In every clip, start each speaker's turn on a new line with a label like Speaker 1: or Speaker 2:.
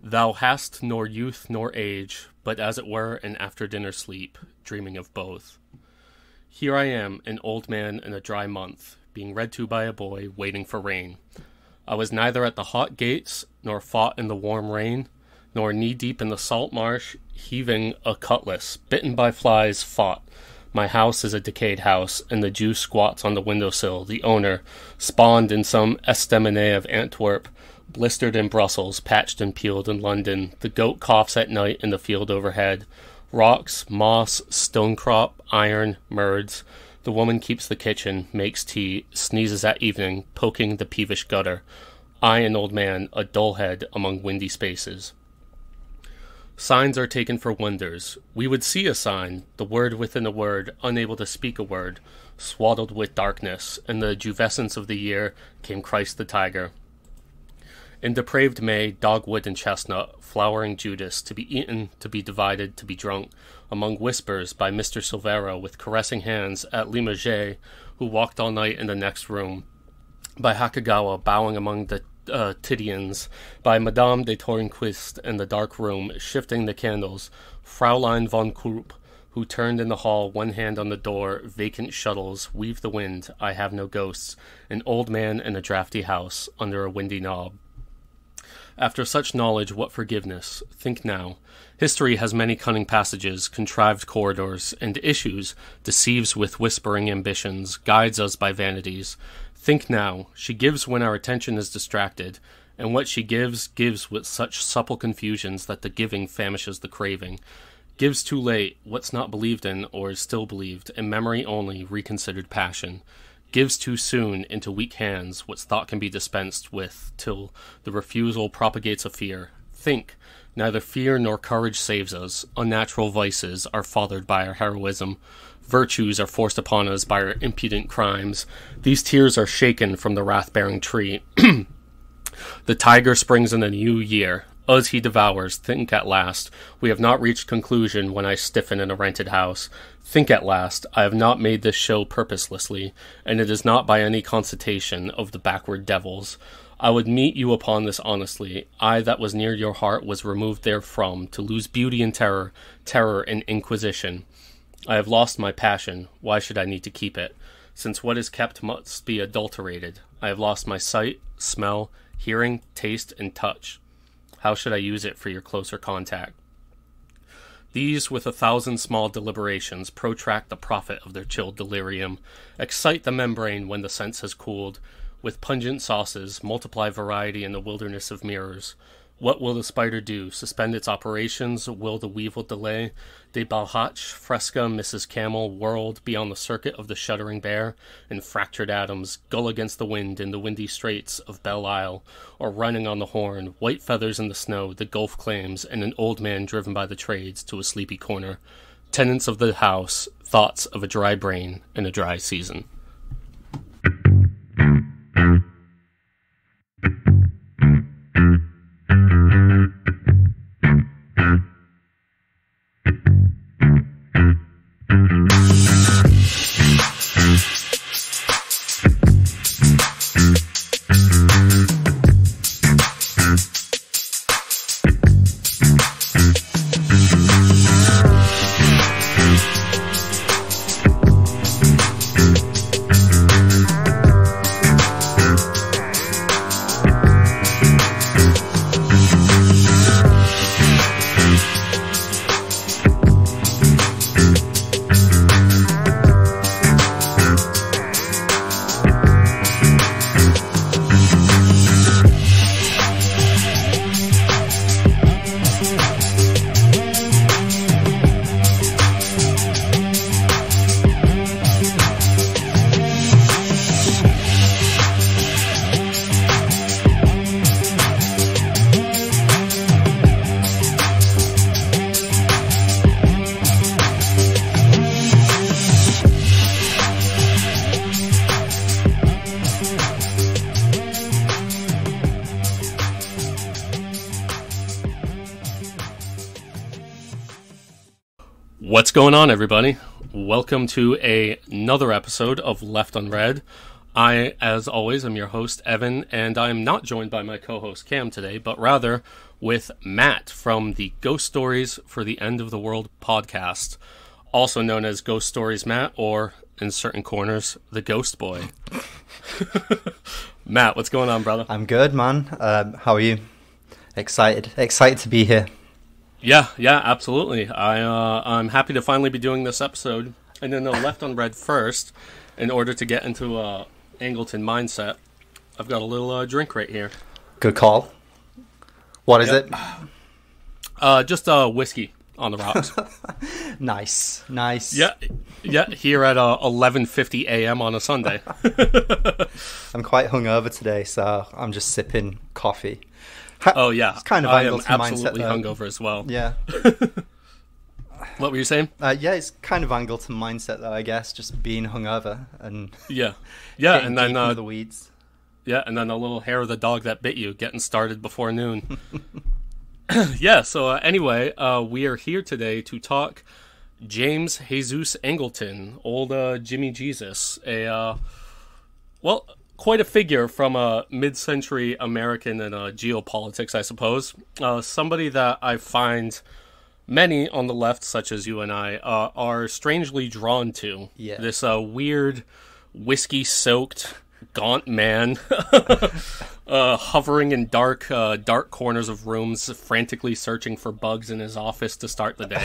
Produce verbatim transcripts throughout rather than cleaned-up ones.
Speaker 1: Thou hast nor youth nor age, but as it were an after-dinner sleep, dreaming of both. Here I am, an old man in a dry month, being read to by a boy, waiting for rain. I was neither at the hot gates, nor fought in the warm rain, nor knee-deep in the salt marsh, heaving a cutlass, bitten by flies, fought. My house is a decayed house, and the Jew squats on the windowsill, the owner, spawned in some estaminet of Antwerp, blistered in Brussels, patched and peeled in London. The goat coughs at night in the field overhead. Rocks, moss, stonecrop, iron, merds. The woman keeps the kitchen, makes tea, sneezes at evening, poking the peevish gutter. I, an old man, a dull head among windy spaces. Signs are taken for wonders. We would see a sign, the word within a word, unable to speak a word, swaddled with darkness. In the juvescence of the year came Christ the tiger. In depraved May, dogwood and chestnut, flowering Judas, to be eaten, to be divided, to be drunk, among whispers by Mister Silvero with caressing hands at Limoges, who walked all night in the next room, by Hakagawa bowing among the uh, Tidians, by Madame de Torenquist in the dark room, shifting the candles, Fraulein von Krupp, who turned in the hall, one hand on the door, vacant shuttles, weave the wind, I have no ghosts, an old man in a draughty house, under a windy knob. After such knowledge, what forgiveness? Think now. History has many cunning passages, contrived corridors, and issues, deceives with whispering ambitions, guides us by vanities. Think now. She gives when our attention is distracted, and what she gives, gives with such supple confusions that the giving famishes the craving. Gives too late, what's not believed in, or is still believed, in memory only, reconsidered passion. Gives too soon into weak hands what's thought can be dispensed with, till the refusal propagates a fear. Think, neither fear nor courage saves us. Unnatural vices are fathered by our heroism. Virtues are forced upon us by our impudent crimes. These tears are shaken from the wrath-bearing tree. The tiger springs in a new year. Us he devours. Think at last. We have not reached conclusion when I stiffen in a rented house. Think at last. I have not made this show purposelessly, and it is not by any consultation of the backward devils. I would meet you upon this honestly. I that was near your heart was removed therefrom, to lose beauty in terror, terror in inquisition. I have lost my passion. Why should I need to keep it? Since what is kept must be adulterated. I have lost my sight, smell, hearing, taste, and touch. How should I use it for your closer contact? These, with a thousand small deliberations, protract the profit of their chilled delirium, excite the membrane when the sense has cooled. With pungent sauces, multiply variety in the wilderness of mirrors. What will the spider do? Suspend its operations? Will the weevil delay? De Balhach, Fresca, Missus Camel, whirled beyond the circuit of the shuddering bear, and fractured atoms, gull against the wind in the windy straits of Belle Isle, or running on the horn, white feathers in the snow, the gulf claims, and an old man driven by the trades to a sleepy corner. Tenants of the house, thoughts of a dry brain in a dry season. What's going on, everybody? Welcome to a, another episode of Left Unread. I, as always, am your host, Evan, and I am not joined by my co-host, Cam, today, but rather with Matt from the Ghost Stories for the End of the World podcast, also known as Ghost Stories Matt, or in certain corners, the Ghost Boy. Matt, what's going on, brother?
Speaker 2: I'm good, man. Um, how are you? Excited. Excited to be here.
Speaker 1: Yeah, yeah, absolutely. I, uh, I'm happy to finally be doing this episode. And then, uh, left unread first, in order to get into uh, Angleton Mindset, I've got a little uh, drink right here.
Speaker 2: Good call. What is
Speaker 1: yep.
Speaker 2: it?
Speaker 1: Uh, just uh, whiskey on the rocks.
Speaker 2: Nice, nice.
Speaker 1: Yeah, yeah. Here at uh, eleven fifty a.m. on a Sunday.
Speaker 2: I'm quite hungover today, so I'm just sipping coffee.
Speaker 1: Oh yeah,
Speaker 2: it's kind of
Speaker 1: I am
Speaker 2: Angleton
Speaker 1: absolutely
Speaker 2: mindset,
Speaker 1: hungover as well.
Speaker 2: Yeah.
Speaker 1: What were you saying?
Speaker 2: Uh, yeah, it's kind of Angleton mindset, though. I guess just being hungover and
Speaker 1: yeah, yeah, and then uh,
Speaker 2: the weeds.
Speaker 1: Yeah, and then a little hair of the dog that bit you, getting started before noon. Yeah. So uh, anyway, uh, we are here today to talk James Jesus Angleton, old uh, Jimmy Jesus, a uh, well. Quite a figure from uh, mid-century American and uh, geopolitics, I suppose. Uh, somebody that I find many on the left, such as you and I, uh, are strangely drawn to.
Speaker 2: Yeah.
Speaker 1: This uh, weird, whiskey-soaked, gaunt man uh, hovering in dark, uh, dark corners of rooms, frantically searching for bugs in his office to start the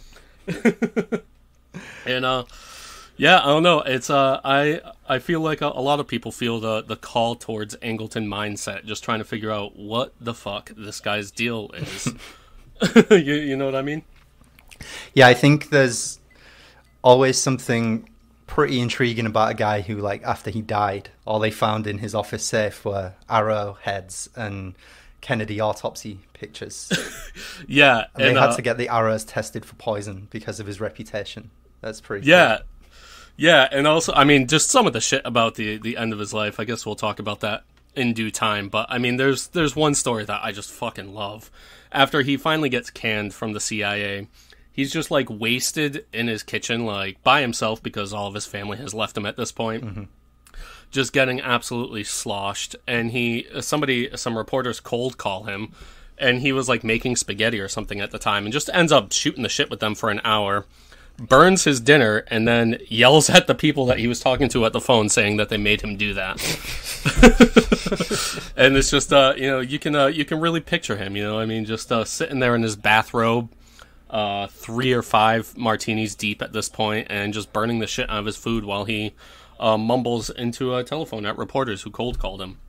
Speaker 1: day. and, uh... Yeah, I don't know. It's uh, I I feel like a, a lot of people feel the the call towards Angleton mindset, just trying to figure out what the fuck this guy's deal is. you you know what I mean?
Speaker 2: Yeah, I think there's always something pretty intriguing about a guy who, like, after he died, all they found in his office safe were arrowheads and Kennedy autopsy pictures.
Speaker 1: Yeah,
Speaker 2: and, and they uh, had to get the arrows tested for poison because of his reputation. That's pretty.
Speaker 1: Yeah.
Speaker 2: Cool.
Speaker 1: Yeah, and also, I mean, just some of the shit about the the end of his life. I guess we'll talk about that in due time. But, I mean, there's there's one story that I just fucking love. After he finally gets canned from the C I A, he's just, like, wasted in his kitchen, like, by himself because all of his family has left him at this point. Mm-hmm. Just getting absolutely sloshed. And he, somebody, some reporters cold call him, and he was, like, making spaghetti or something at the time, and just ends up shooting the shit with them for an hour. Burns his dinner, and then yells at the people that he was talking to at the phone, saying that they made him do that. And it's just, uh, you know, you can uh, you can really picture him. You know, I mean, just uh, sitting there in his bathrobe, uh, three or five martinis deep at this point, and just burning the shit out of his food while he uh, mumbles into a telephone at reporters who cold called him.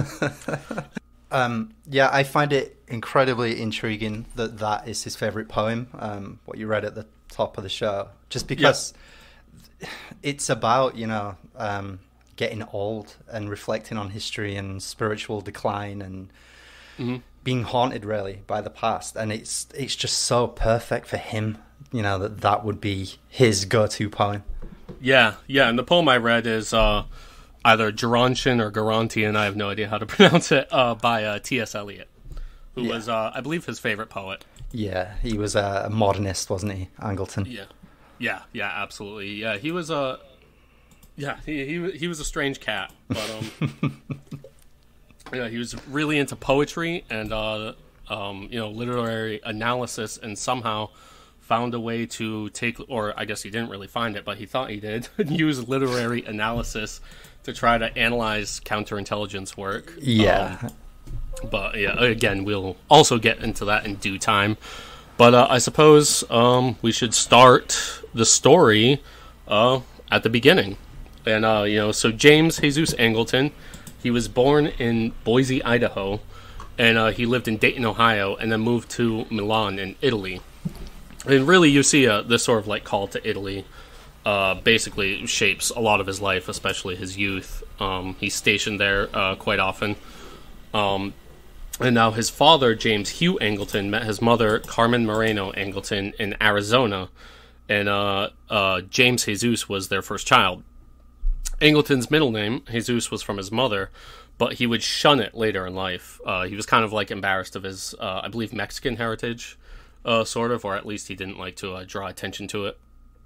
Speaker 2: um, yeah, I find it incredibly intriguing that that is his favorite poem. Um, what you read at the top of the show, just because yeah. It's about, you know, um, getting old and reflecting on history and spiritual decline and mm-hmm. being haunted really by the past, and it's it's just so perfect for him, you know, that that would be his go-to poem.
Speaker 1: Yeah, yeah, and the poem I read is uh, either Gerontian or Gerontian, I have no idea how to pronounce it, uh, by uh, T S Eliot, who yeah. was, uh, I believe, his favorite poet.
Speaker 2: Yeah, he was a modernist, wasn't he, Angleton?
Speaker 1: Yeah, yeah, yeah, absolutely. Yeah, he was a, yeah, he he he was a strange cat, but um, yeah, he was really into poetry and uh, um, you know, literary analysis, and somehow found a way to take, or I guess he didn't really find it, but he thought he did, use literary analysis to try to analyze counterintelligence work.
Speaker 2: Yeah.
Speaker 1: Um, But, yeah, again, we'll also get into that in due time. But uh, I suppose um, we should start the story uh, at the beginning. And, uh, you know, so James Jesus Angleton, he was born in Boise, Idaho, and uh, he lived in Dayton, Ohio, and then moved to Milan in Italy. And really, you see uh, this sort of, like, call to Italy uh, basically shapes a lot of his life, especially his youth. Um, he's stationed there uh, quite often. Um, and now his father, James Hugh Angleton, met his mother, Carmen Moreno Angleton, in Arizona, and uh, uh, James Jesus was their first child. Angleton's middle name, Jesus, was from his mother, but he would shun it later in life. Uh, he was kind of like embarrassed of his, uh, I believe, Mexican heritage, uh, sort of, or at least he didn't like to uh, draw attention to it.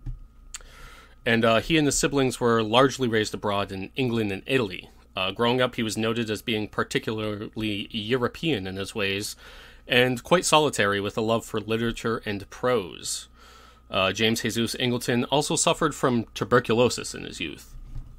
Speaker 1: And uh, he and his siblings were largely raised abroad in England and Italy. Uh, growing up, he was noted as being particularly European in his ways, and quite solitary with a love for literature and prose. Uh, James Jesus Angleton also suffered from tuberculosis in his youth.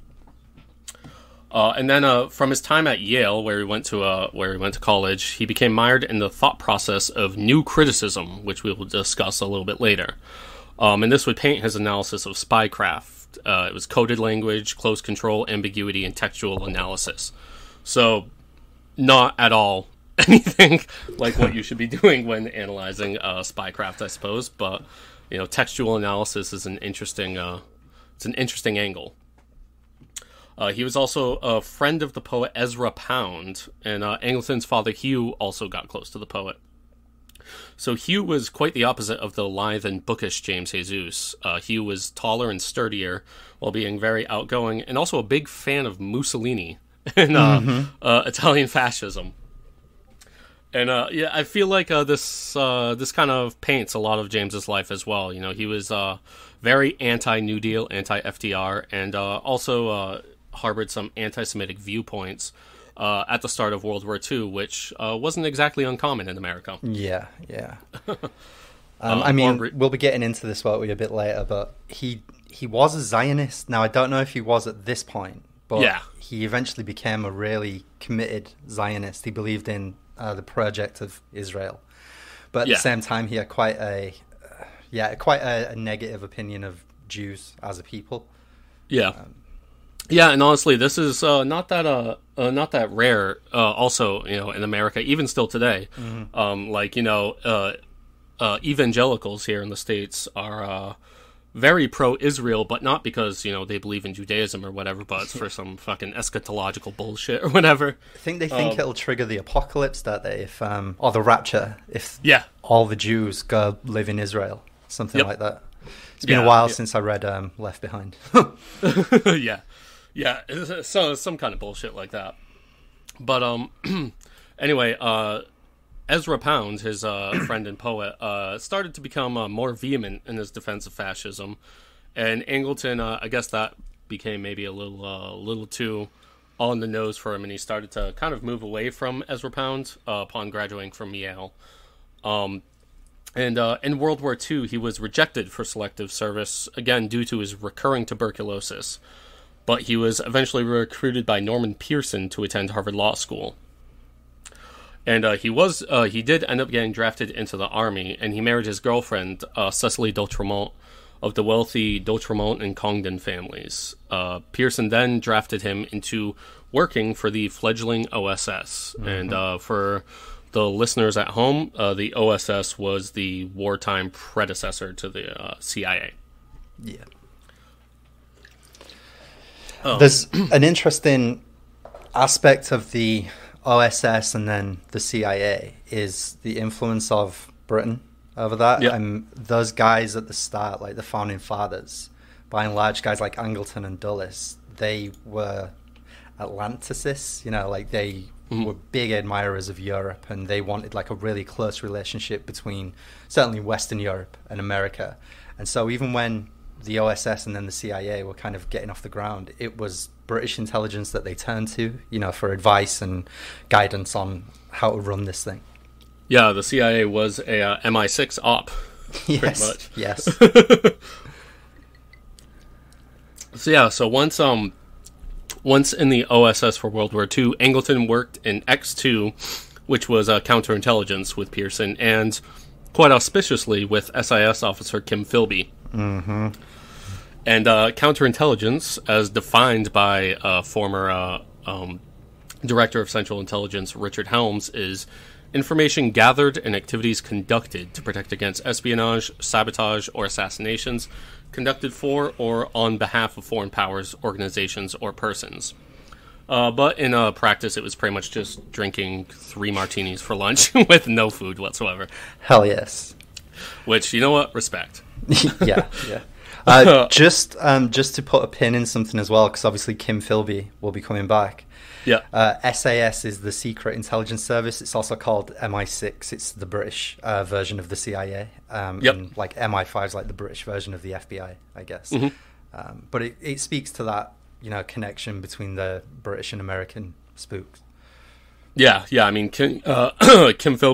Speaker 1: Uh, and then uh, from his time at Yale, where he went to uh, where he went to college, he became mired in the thought process of new criticism, which we will discuss a little bit later. Um, and this would paint his analysis of spycraft. Uh, it was coded language, close control, ambiguity, and textual analysis. So, not at all anything like what you should be doing when analyzing uh, spycraft, I suppose. But you know, textual analysis is an interesting uh, it's an interesting angle. Uh, he was also a friend of the poet Ezra Pound, and uh, Angleton's father Hugh also got close to the poet. So Hugh was quite the opposite of the lithe and bookish James Jesus. Uh, Hugh was taller and sturdier, while being very outgoing, and also a big fan of Mussolini and uh, mm-hmm. uh, Italian fascism. And uh, yeah, I feel like uh, this uh, this kind of paints a lot of James's life as well. You know, he was uh, very anti-New Deal, anti-F D R, and uh, also uh, harbored some anti-Semitic viewpoints uh, at the start of World War Two, which uh, wasn't exactly uncommon in America.
Speaker 2: Yeah, yeah. um, uh, I mean, or... we'll be getting into this won't we, a bit later, but he he was a Zionist. Now, I don't know if he was at this point, but yeah. he eventually became a really committed Zionist. He believed in uh, the project of Israel, but at yeah. the same time, he had quite a uh, yeah, quite a, a negative opinion of Jews as a people.
Speaker 1: Yeah.
Speaker 2: Um,
Speaker 1: Yeah, and honestly, this is uh, not that uh, uh, not that rare. Uh, also, you know, in America, even still today, mm-hmm. um, like you know, uh, uh, evangelicals here in the States are uh, very pro-Israel, but not because you know they believe in Judaism or whatever, but it's for some fucking eschatological bullshit or whatever.
Speaker 2: I think they think um, it'll trigger the apocalypse, that they, if um, or the rapture, if
Speaker 1: yeah.
Speaker 2: all the Jews go live in Israel, something
Speaker 1: yep.
Speaker 2: like that. It's been
Speaker 1: yeah,
Speaker 2: a while
Speaker 1: yeah.
Speaker 2: since I read um, Left Behind.
Speaker 1: yeah. Yeah, so some kind of bullshit like that. But um, anyway, uh, Ezra Pound, his uh, friend and poet, uh, started to become uh, more vehement in his defense of fascism, and Angleton, uh, I guess that became maybe a little, uh, little too on the nose for him, and he started to kind of move away from Ezra Pound uh, upon graduating from Yale. Um, and uh, in World War Two, he was rejected for selective service again due to his recurring tuberculosis. But he was eventually recruited by Norman Pearson to attend Harvard Law School. And uh, he was uh, he did end up getting drafted into the Army, and he married his girlfriend, uh, Cecily d'Outremont, of the wealthy d'Outremont and Congdon families. Uh, Pearson then drafted him into working for the fledgling O S S. Mm-hmm. And uh, for the listeners at home, uh, the O S S was the wartime predecessor to the uh, C I A.
Speaker 2: Yeah.
Speaker 1: Oh.
Speaker 2: There's an interesting aspect of the O S S and then the C I A is the influence of Britain over that.
Speaker 1: Yep.
Speaker 2: And those guys at the start, like the founding fathers, by and large, guys like Angleton and Dulles, they were Atlanticists, you know, like they mm-hmm. were big admirers of Europe, and they wanted like a really close relationship between certainly Western Europe and America. And so even when the O S S and then the C I A were kind of getting off the ground, it was British intelligence that they turned to, you know, for advice and guidance on how to run this thing.
Speaker 1: Yeah, the C I A was a uh, M I six op,
Speaker 2: yes,
Speaker 1: pretty much.
Speaker 2: Yes.
Speaker 1: So yeah, so once um, once in the O S S for World War Two, Angleton worked in X two, which was uh, counterintelligence with Pearson, and quite auspiciously with S I S officer Kim Philby.
Speaker 2: Mm-hmm.
Speaker 1: And uh, counterintelligence, as defined by uh, former uh, um, Director of Central Intelligence Richard Helms, is information gathered and activities conducted to protect against espionage, sabotage, or assassinations conducted for or on behalf of foreign powers, organizations, or persons. Uh, but in uh, practice, it was pretty much just drinking three martinis for lunch with no food whatsoever.
Speaker 2: Hell yes.
Speaker 1: Which, you know what? Respect.
Speaker 2: yeah, yeah. Uh, just um, just to put a pin in something as well, because obviously Kim Philby will be coming back.
Speaker 1: Yeah.
Speaker 2: Uh, S A S is the Secret Intelligence Service. It's also called M I six. It's the British uh, version of the C I A. Um,
Speaker 1: yep.
Speaker 2: And like M I five is like the British version of the F B I, I guess.
Speaker 1: Mm-hmm.
Speaker 2: Um, but it, it speaks to that, you know, connection between the British and American spooks.
Speaker 1: Yeah, yeah. I mean, Kim, uh, Kim Philby would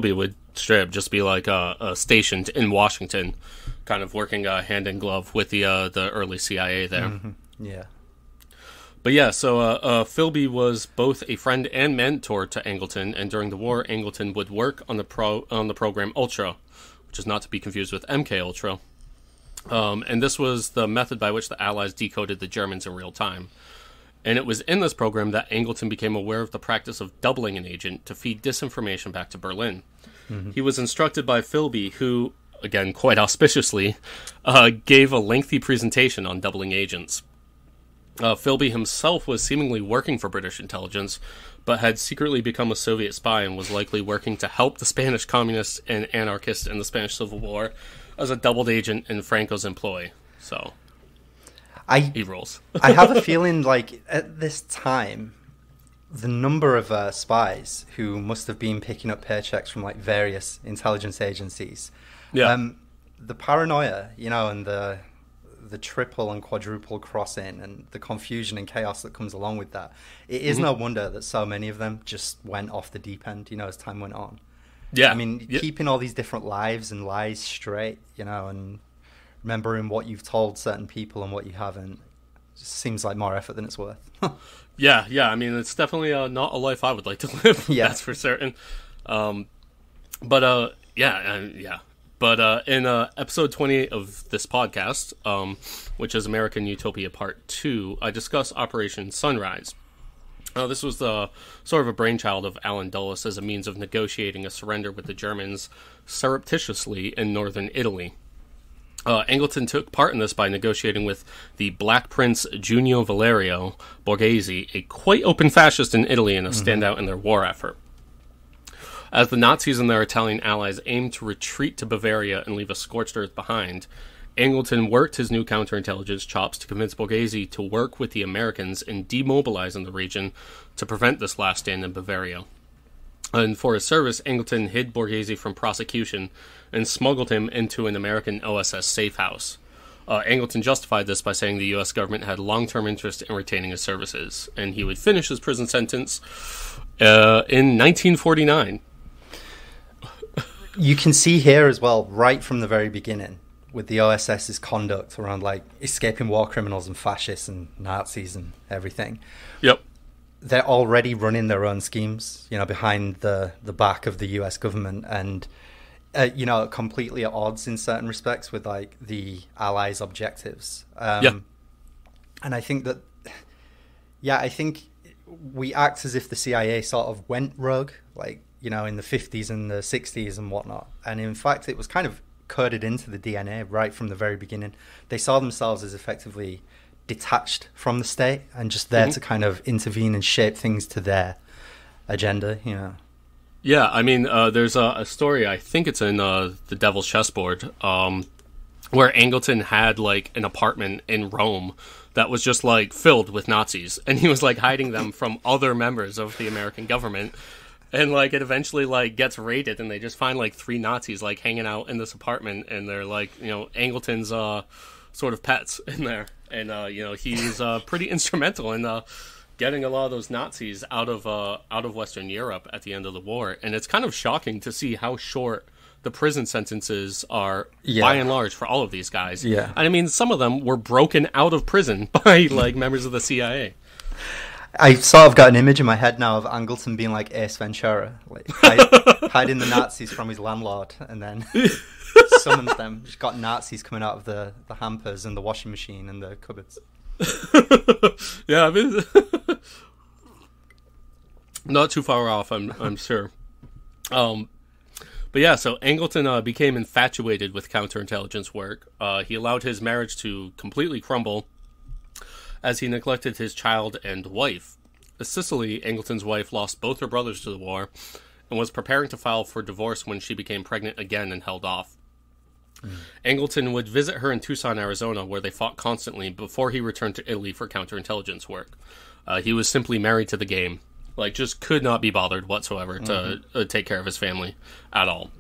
Speaker 1: straight up just be like uh, uh, stationed in Washington, kind of working uh, hand in glove with the uh, the early C I A there.
Speaker 2: Mm-hmm. Yeah.
Speaker 1: But yeah, so uh, uh, Philby was both a friend and mentor to Angleton, and during the war, Angleton would work on the pro on the program Ultra, which is not to be confused with M K Ultra. Um, and this was the method by which the Allies decoded the Germans in real time. And it was in this program that Angleton became aware of the practice of doubling an agent to feed disinformation back to Berlin. Mm-hmm. He was instructed by Philby, who, again, quite auspiciously, uh, gave a lengthy presentation on doubling agents. Uh, Philby himself was seemingly working for British intelligence, but had secretly become a Soviet spy and was likely working to help the Spanish communists and anarchists in the Spanish Civil War as a doubled agent in Franco's employ. So,
Speaker 2: I,
Speaker 1: he rules.
Speaker 2: I have a feeling like at this time, the number of uh, spies who must have been picking up paychecks from like various intelligence agencies,
Speaker 1: yeah,
Speaker 2: um, the paranoia, you know, and the the triple and quadruple crossing and the confusion and chaos that comes along with that. It is mm-hmm. no wonder that so many of them just went off the deep end, you know, as time went on.
Speaker 1: Yeah.
Speaker 2: I mean,
Speaker 1: yeah.
Speaker 2: keeping all these different lives and lies straight, you know, and remembering what you've told certain people and what you haven't, just seems like more effort than it's worth.
Speaker 1: yeah, yeah. I mean, it's definitely uh, not a life I would like to live. Yeah. That's for certain. Um, but, uh, yeah, uh, yeah. But uh, in uh, episode twenty-eight of this podcast, um, which is American Utopia Part two, I discuss Operation Sunrise. Uh, this was the sort of a brainchild of Alan Dulles as a means of negotiating a surrender with the Germans surreptitiously in northern Italy. Uh, Angleton took part in this by negotiating with the Black Prince Junio Valerio Borghese, a quite open fascist in Italy and a mm-hmm. standout in their war effort. As the Nazis and their Italian allies aimed to retreat to Bavaria and leave a scorched earth behind, Angleton worked his new counterintelligence chops to convince Borghese to work with the Americans in demobilizing the region to prevent this last stand in Bavaria. And for his service, Angleton hid Borghese from prosecution and smuggled him into an American O S S safe house. Uh, Angleton justified this by saying the U S government had long-term interest in retaining his services, and he would finish his prison sentence uh, in nineteen forty-nine.
Speaker 2: You can see here as well, right from the very beginning, with the O S S's conduct around like escaping war criminals and fascists and Nazis and everything.
Speaker 1: Yep.
Speaker 2: They're already running their own schemes, you know, behind the, the back of the U S government and, uh, you know, completely at odds in certain respects with like the Allies' objectives. Um,
Speaker 1: yeah.
Speaker 2: And I think that, yeah, I think we act as if the C I A sort of went rogue, like, you know, in the fifties and the sixties and whatnot. And in fact, it was kind of coded into the D N A right from the very beginning. They saw themselves as effectively detached from the state and just there mm-hmm. to kind of intervene and shape things to their agenda, you know.
Speaker 1: Yeah, I mean, uh, there's a, a story, I think it's in uh, The Devil's Chessboard, um, where Angleton had, like, an apartment in Rome that was just, like, filled with Nazis. And he was, like, hiding them from other members of the American government. And, like, it eventually, like, gets raided, and they just find, like, three Nazis, like, hanging out in this apartment, and they're, like, you know, Angleton's, uh, sort of pets in there. And, uh, you know, he's, uh, pretty instrumental in, uh, getting a lot of those Nazis out of, uh, out of Western Europe at the end of the war. And it's kind of shocking to see how short the prison sentences are, yeah. by and large, for all of these guys.
Speaker 2: Yeah.
Speaker 1: And, I mean, some of them were broken out of prison by, like, members of the C I A.
Speaker 2: I sort of got an image in my head now of Angleton being like Ace Ventura, like hide, hiding the Nazis from his landlord, and then summons them. Just got Nazis coming out of the, the hampers and the washing machine and the cupboards.
Speaker 1: Yeah, I mean, not too far off, I'm I'm sure. Um, but yeah, so Angleton uh, became infatuated with counterintelligence work. Uh, he allowed his marriage to completely crumble as he neglected his child and wife. Cicely, Angleton's wife, lost both her brothers to the war and was preparing to file for divorce when she became pregnant again and held off. Mm. Angleton would visit her in Tucson, Arizona, where they fought constantly before he returned to Italy for counterintelligence work. Uh, he was simply married to the game. Like, just could not be bothered whatsoever to mm-hmm. uh, take care of his family at all.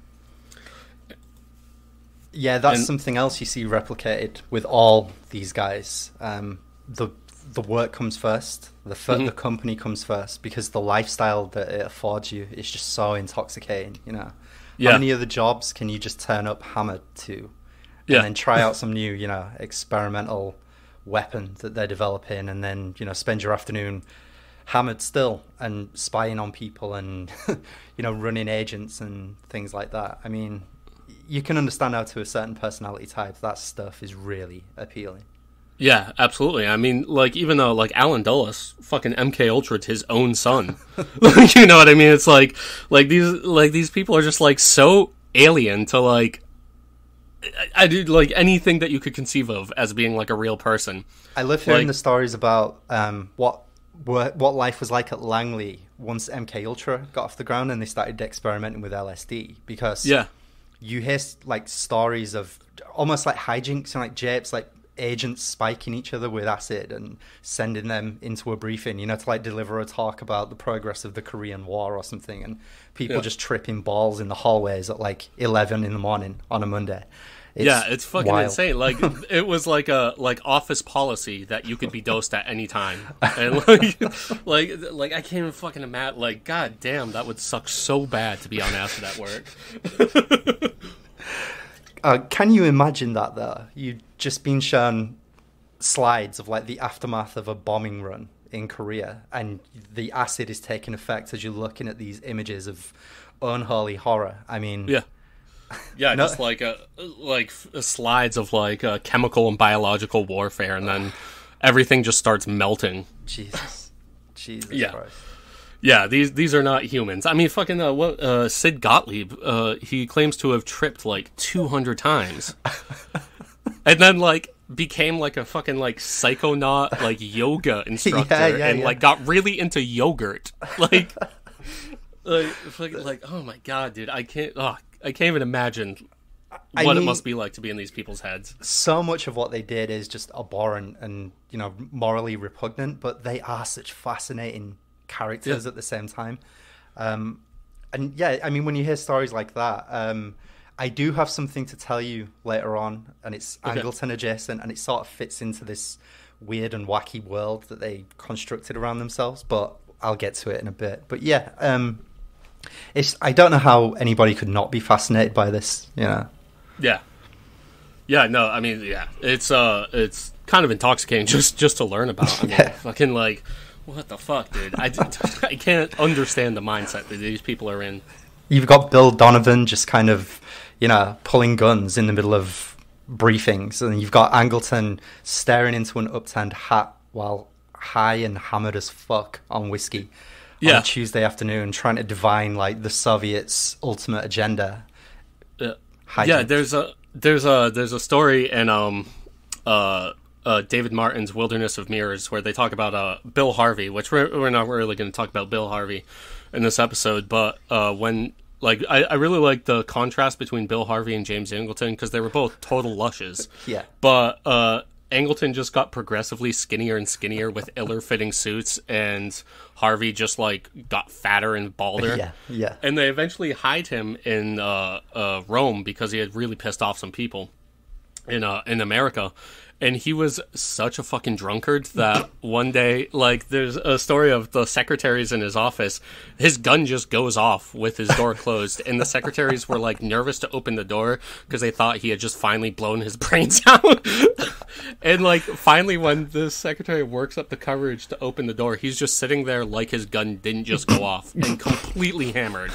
Speaker 2: Yeah, that's
Speaker 1: and,
Speaker 2: something else you see replicated with all these guys. Um, the the work comes first, the fir- mm-hmm. the company comes first, because the lifestyle that it affords you is just so intoxicating, you know. Yeah. How many other jobs can you just turn up hammered to?
Speaker 1: Yeah.
Speaker 2: And then try out some new, you know, experimental weapon that they're developing, and then, you know, spend your afternoon hammered still and spying on people and, you know, running agents and things like that. I mean, you can understand how to a certain personality type that stuff is really appealing.
Speaker 1: Yeah, absolutely. I mean, like, even though, like, Alan Dulles fucking M K Ultra'd his own son. You know what I mean? It's like, like, these, like, these people are just, like, so alien to, like, I, I do, like, anything that you could conceive of as being, like, a real person.
Speaker 2: I love hearing
Speaker 1: like,
Speaker 2: the stories about um, what what life was like at Langley once M K Ultra got off the ground and they started experimenting with L S D, because
Speaker 1: yeah.
Speaker 2: you hear, like, stories of almost like hijinks and, like, japes, like, agents spiking each other with acid and sending them into a briefing, you know, to, like, deliver a talk about the progress of the Korean War or something, and people yeah. just tripping balls in the hallways at, like, eleven in the morning on a Monday. It's
Speaker 1: yeah, it's fucking
Speaker 2: wild.
Speaker 1: insane. Like, it was like a like office policy that you could be dosed at any time, and like, like, like I can't even fucking imagine. Like, god damn, that would suck so bad to be on acid at work.
Speaker 2: Uh, can you imagine that, though? You've just been shown slides of, like, the aftermath of a bombing run in Korea, and the acid is taking effect as you're looking at these images of unholy horror. I mean...
Speaker 1: Yeah. Yeah,
Speaker 2: no,
Speaker 1: just, like, a, like slides of, like, uh, chemical and biological warfare, and then everything just starts melting.
Speaker 2: Jesus. Jesus
Speaker 1: yeah.
Speaker 2: Christ.
Speaker 1: Yeah, these these are not humans. I mean, fucking uh, what, uh, Sid Gottlieb, uh, he claims to have tripped like two hundred times. And then, like, became like a fucking, like, psychonaut, like, yoga instructor,
Speaker 2: yeah, yeah,
Speaker 1: and,
Speaker 2: yeah.
Speaker 1: like, got really into yogurt. Like, like, fucking, like, oh my god, dude, I can't, oh, I can't even imagine
Speaker 2: I
Speaker 1: what
Speaker 2: mean,
Speaker 1: it must be like to be in these people's heads.
Speaker 2: So much of what they did is just abhorrent and, you know, morally repugnant, but they are such fascinating characters yeah. at the same time. Um, and yeah, I mean, when you hear stories like that, um, I do have something to tell you later on, and it's okay. Angleton adjacent, and it sort of fits into this weird and wacky world that they constructed around themselves, but I'll get to it in a bit. But yeah, um, it's I don't know how anybody could not be fascinated by this, you know.
Speaker 1: Yeah. Yeah, no, I mean, yeah, it's uh, it's kind of intoxicating just, just to learn about. I mean,
Speaker 2: yeah.
Speaker 1: fucking, like, what the fuck, dude? I, I can't understand the mindset that these people are in.
Speaker 2: You've got Bill Donovan just kind of, you know, pulling guns in the middle of briefings, and you've got Angleton staring into an upturned hat while high and hammered as fuck on whiskey
Speaker 1: yeah.
Speaker 2: on a Tuesday afternoon, trying to divine, like, the Soviets' ultimate agenda.
Speaker 1: Yeah, yeah there's a there's a there's a story in um uh. Uh, David Martin's Wilderness of Mirrors, where they talk about uh, Bill Harvey, which we're, we're not really going to talk about Bill Harvey in this episode, but uh, when, like, I, I really like the contrast between Bill Harvey and James Angleton, because they were both total lushes.
Speaker 2: Yeah.
Speaker 1: But uh, Angleton just got progressively skinnier and skinnier with iller-fitting suits, and Harvey just, like, got fatter and balder.
Speaker 2: Yeah, yeah.
Speaker 1: And they eventually hide him in uh, uh, Rome because he had really pissed off some people in uh, in America. And he was such a fucking drunkard that one day, like, there's a story of the secretaries in his office. His gun just goes off with his door closed. And the secretaries were, like, nervous to open the door because they thought he had just finally blown his brains out. And, like, finally when the secretary works up the courage to open the door, he's just sitting there like his gun didn't just go off and completely hammered.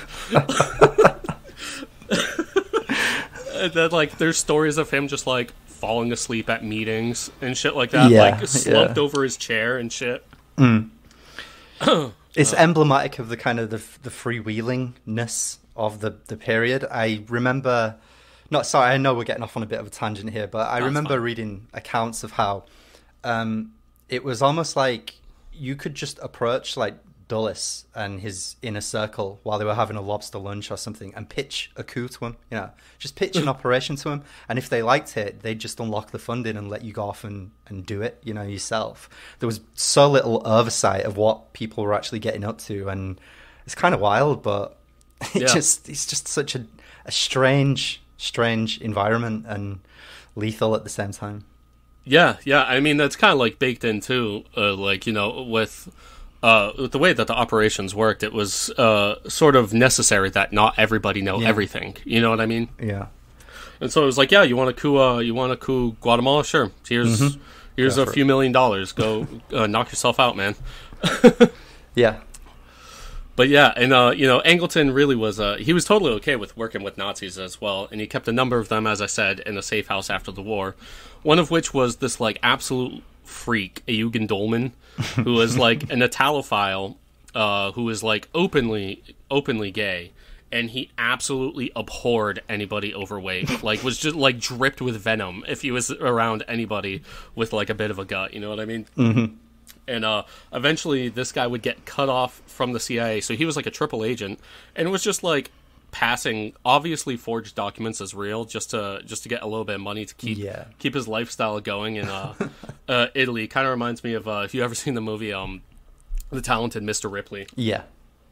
Speaker 1: And then, like, there's stories of him just, like, falling asleep at meetings and shit like that,
Speaker 2: yeah,
Speaker 1: like slumped
Speaker 2: yeah.
Speaker 1: over his chair and shit.
Speaker 2: Mm. It's uh, emblematic of the kind of the, the freewheelingness of the, the period. I remember, not sorry, I know we're getting off on a bit of a tangent here, but I remember fine. reading accounts of how um, it was almost like you could just approach, like, Dulles and his inner circle while they were having a lobster lunch or something and pitch a coup to him, you know, just pitch an operation to him. And if they liked it, they'd just unlock the funding and let you go off and, and do it, you know, yourself. There was so little oversight of what people were actually getting up to. And it's kind of wild, but it yeah. just, it's just such a, a strange, strange environment and lethal at the same time.
Speaker 1: Yeah. Yeah. I mean, that's kind of like baked in too, uh, like, you know, with, uh, the way that the operations worked, it was uh, sort of necessary that not everybody know
Speaker 2: Yeah.
Speaker 1: everything. You know what I mean?
Speaker 2: Yeah.
Speaker 1: And so it was like, yeah, you want to coup, uh, you want to coup Guatemala? Sure. Here's
Speaker 2: Mm-hmm.
Speaker 1: here's
Speaker 2: Go
Speaker 1: a
Speaker 2: for
Speaker 1: few
Speaker 2: it.
Speaker 1: million dollars. Go uh, knock yourself out, man.
Speaker 2: Yeah.
Speaker 1: But yeah, and uh, you know, Angleton really was uh, he was totally okay with working with Nazis as well, and he kept a number of them, as I said, in a safe house after the war. One of which was this like absolute freak, Eugen Dolman, who was like an Italophile, uh, who was like openly openly gay, and he absolutely abhorred anybody overweight. Like was just like dripped with venom if he was around anybody with like a bit of a gut. You know what I mean?
Speaker 2: Mm-hmm.
Speaker 1: And uh, eventually, this guy would get cut off from the C I A. So he was like a triple agent, and it was just like passing obviously forged documents as real, just to just to get a little bit of money to keep
Speaker 2: Yeah.
Speaker 1: keep his lifestyle going in uh, uh, Italy. Kind of reminds me of uh, if you ever seen the movie um, The Talented Mister Ripley.
Speaker 2: Yeah.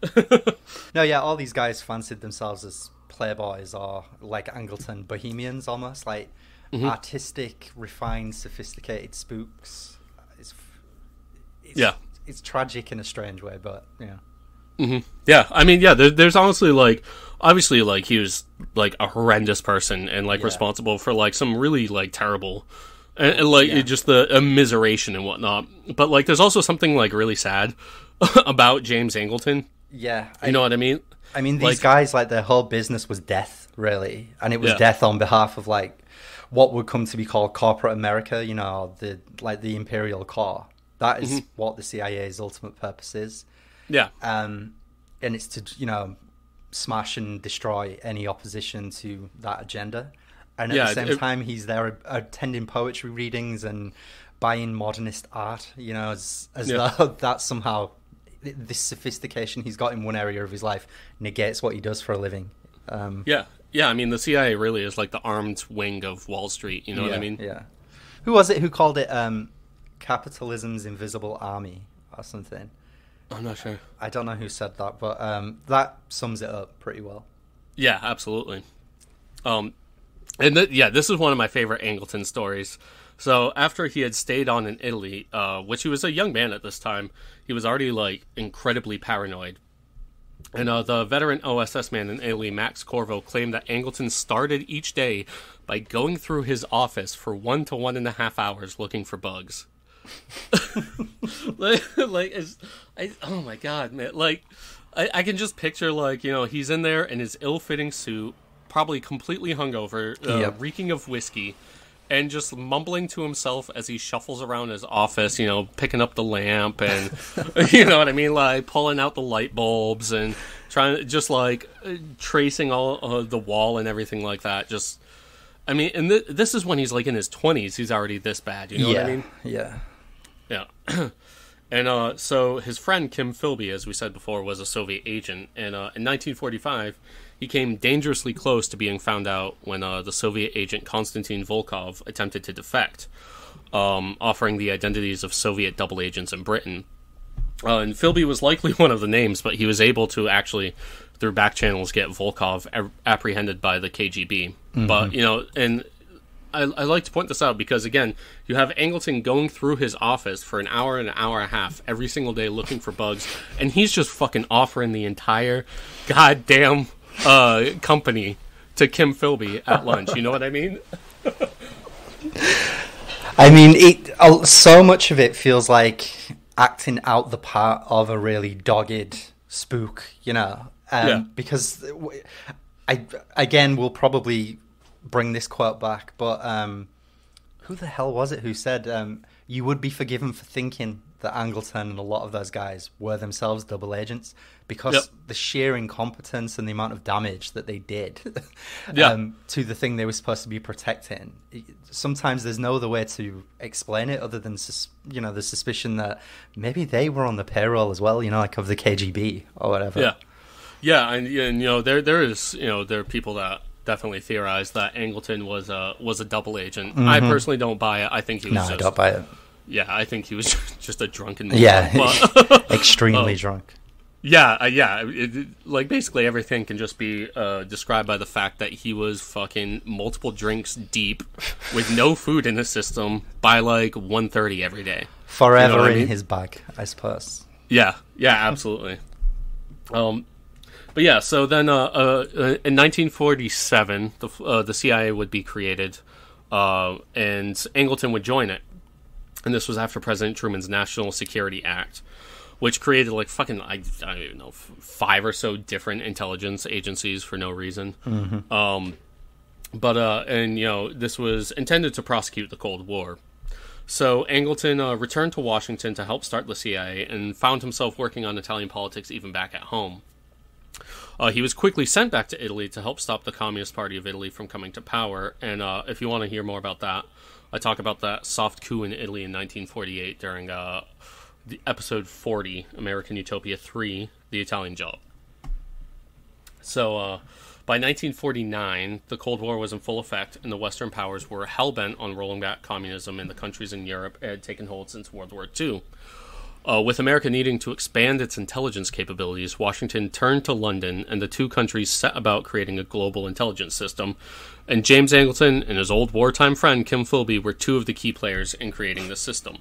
Speaker 2: No, yeah, all these guys fancied themselves as playboys or like Angleton bohemians almost, like
Speaker 1: Mm-hmm.
Speaker 2: artistic, refined, sophisticated spooks. It's, it's,
Speaker 1: Yeah.
Speaker 2: It's tragic in a strange way, but yeah.
Speaker 1: Mm-hmm. Yeah, I mean, yeah, there, there's honestly, like, obviously, like, he was, like, a horrendous person and, like,
Speaker 2: Yeah.
Speaker 1: responsible for, like, some really, like, terrible, and, and like,
Speaker 2: Yeah.
Speaker 1: just the immiseration and whatnot. But, like, there's also something, like, really sad about James Angleton.
Speaker 2: Yeah.
Speaker 1: You know what I mean?
Speaker 2: I mean, these
Speaker 1: Like-
Speaker 2: guys, like, their whole business was death, really. And it was
Speaker 1: Yeah.
Speaker 2: death on behalf of, like, what would come to be called corporate America, you know, the like the imperial core. That is
Speaker 1: Mm-hmm.
Speaker 2: what the C I A's ultimate purpose is.
Speaker 1: Yeah.
Speaker 2: Um, and it's to, you know, smash and destroy any opposition to that agenda. And at
Speaker 1: Yeah,
Speaker 2: the same
Speaker 1: it-
Speaker 2: time, he's there attending poetry readings and buying modernist art, you know, as, as
Speaker 1: Yeah.
Speaker 2: though that somehow, this sophistication he's got in one area of his life negates what he does for a living. Um,
Speaker 1: Yeah. Yeah, I mean, the C I A really is, like, the armed wing of Wall Street, you know
Speaker 2: yeah,
Speaker 1: what I mean?
Speaker 2: Yeah. Who was it who called it um, capitalism's invisible army or something?
Speaker 1: I'm not sure.
Speaker 2: I don't know who said that, but um, that sums it up pretty well.
Speaker 1: Yeah, absolutely. Um, and th- yeah, this is one of my favorite Angleton stories. So after he had stayed on in Italy, uh, which he was a young man at this time, he was already like incredibly paranoid. And uh, the veteran O S S man in Italy, Max Corvo, claimed that Angleton started each day by going through his office for one to one and a half hours looking for bugs. like, like it's, I, oh my god, man! Like, I, I can just picture, like, you know, he's in there in his ill-fitting suit, probably completely hungover, uh,
Speaker 2: Yep.
Speaker 1: reeking of whiskey, and just mumbling to himself as he shuffles around his office, you know, picking up the lamp and, you know what I mean, like pulling out the light bulbs and trying to just like uh, tracing all uh, the wall and everything like that. Just, I mean, and th- this is when he's like in his twenties. He's already this bad. You know
Speaker 2: yeah,
Speaker 1: what I mean?
Speaker 2: yeah.
Speaker 1: Yeah. And uh, so his friend Kim Philby, as we said before, was a Soviet agent. And uh, in nineteen forty-five, he came dangerously close to being found out when uh, the Soviet agent Konstantin Volkov attempted to defect, um, offering the identities of Soviet double agents in Britain. Uh, and Philby was likely one of the names, but he was able to actually, through back channels, get Volkov a- apprehended by the K G B. Mm-hmm. But, you know, and I, I like to point this out because, again, you have Angleton going through his office for an hour and an hour and a half every single day looking for bugs, and he's just fucking offering the entire goddamn uh, company to Kim Philby at lunch. You know what I mean?
Speaker 2: I mean, it. uh, So much of it feels like acting out the part of a really dogged spook, you know. Um,
Speaker 1: Yeah.
Speaker 2: Because, I again, we'll probably bring this quote back, but um, who the hell was it who said um, you would be forgiven for thinking that Angleton and a lot of those guys were themselves double agents because
Speaker 1: Yep.
Speaker 2: the sheer incompetence and the amount of damage that they did
Speaker 1: Yeah.
Speaker 2: um, to the thing they were supposed to be protecting. Sometimes there's no other way to explain it other than sus- you know the suspicion that maybe they were on the payroll as well, you know, like of the K G B or whatever.
Speaker 1: Yeah. Yeah, and, and you know, there there is, you know, there are people that definitely theorize that Angleton was a was a double agent.
Speaker 2: Mm-hmm.
Speaker 1: I personally don't buy it. I think he was
Speaker 2: No,
Speaker 1: just
Speaker 2: I don't buy it.
Speaker 1: Yeah, I think he was just a drunken moron.
Speaker 2: Yeah,
Speaker 1: But,
Speaker 2: extremely
Speaker 1: Oh.
Speaker 2: drunk.
Speaker 1: yeah, uh, yeah. It, it- like basically everything can just be uh, described by the fact that he was fucking multiple drinks deep with no food in his system by like one thirty every day.
Speaker 2: Forever
Speaker 1: You know what I
Speaker 2: in
Speaker 1: mean?
Speaker 2: his bag, I suppose.
Speaker 1: Yeah, yeah, absolutely. Um, but yeah, so then uh, uh, in nineteen forty-seven, the uh, the C I A would be created, uh, and Angleton would join it. And this was after President Truman's National Security Act, which created like fucking I, I don't even know five or so different intelligence agencies for no reason.
Speaker 2: Mm-hmm.
Speaker 1: Um, but uh, and you know this was intended to prosecute the Cold War. So Angleton uh, returned to Washington to help start the C I A and found himself working on Italian politics even back at home. Uh, he was quickly sent back to Italy to help stop the Communist Party of Italy from coming to power. And uh, if you want to hear more about that, I talk about that soft coup in Italy in nineteen forty-eight during uh, the episode forty, American Utopia three, The Italian Job. So uh, by nineteen forty-nine, the Cold War was in full effect, and the Western powers were hell-bent on rolling back communism in the countries in Europe it had taken hold since World War Two. Uh, with America needing to expand its intelligence capabilities, Washington turned to London, and the two countries set about creating a global intelligence system. And James Angleton and his old wartime friend Kim Philby were two of the key players in creating this system.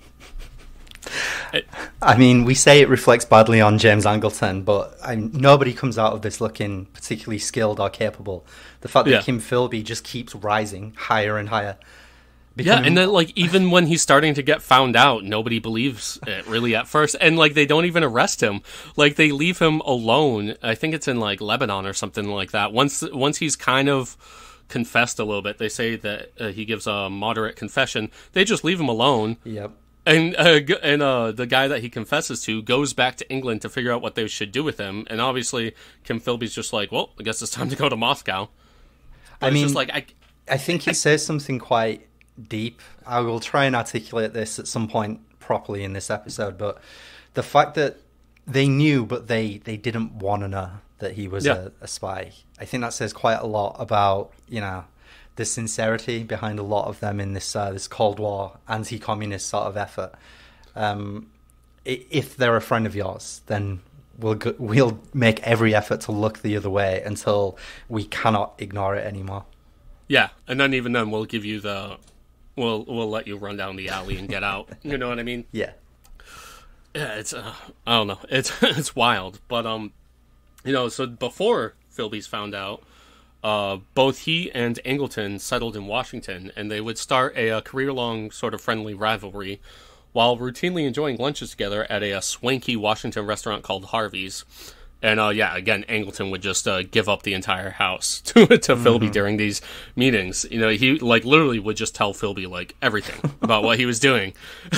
Speaker 1: It,
Speaker 2: I mean, we say it reflects badly on James Angleton, but I, nobody comes out of this looking particularly skilled or capable. The fact that
Speaker 1: yeah.
Speaker 2: Kim Philby just keeps rising higher and higher.
Speaker 1: Becoming... Yeah, and then, like, even when he's starting to get found out, nobody believes it, really, at first. And, like, they don't even arrest him. Like, they leave him alone. I think it's in, like, Lebanon or something like that. Once once he's kind of confessed a little bit, they say that uh, he gives a moderate confession. They just leave him alone.
Speaker 2: Yep.
Speaker 1: And uh, and uh, the guy that he confesses to goes back to England to figure out what they should do with him. And obviously, Kim Philby's just like, well, I guess it's time to go to Moscow. But
Speaker 2: I mean,
Speaker 1: just like, I,
Speaker 2: I think he says something quite deep. I will try and articulate this at some point properly in this episode, but the fact that they knew, but they, they didn't want to know that he was
Speaker 1: yeah.
Speaker 2: a, a spy, I think that says quite a lot about, you know, the sincerity behind a lot of them in this uh, this Cold War anti-communist sort of effort. Um, if they're a friend of yours, then we'll go, we'll make every effort to look the other way until we cannot ignore it anymore.
Speaker 1: Yeah, and then even then we'll give you the we'll we'll let you run down the alley and get out. You know what I mean?
Speaker 2: Yeah.
Speaker 1: Yeah, it's uh, I don't know. It's it's wild, but um, you know, so before Philby's found out, uh, both he and Angleton settled in Washington, and they would start a, a career-long sort of friendly rivalry, while routinely enjoying lunches together at a, a swanky Washington restaurant called Harvey's. And, uh, yeah, again, Angleton would just uh, give up the entire house to to mm-hmm. Philby during these meetings. You know, he, like, literally would just tell Philby, like, everything about what he was doing.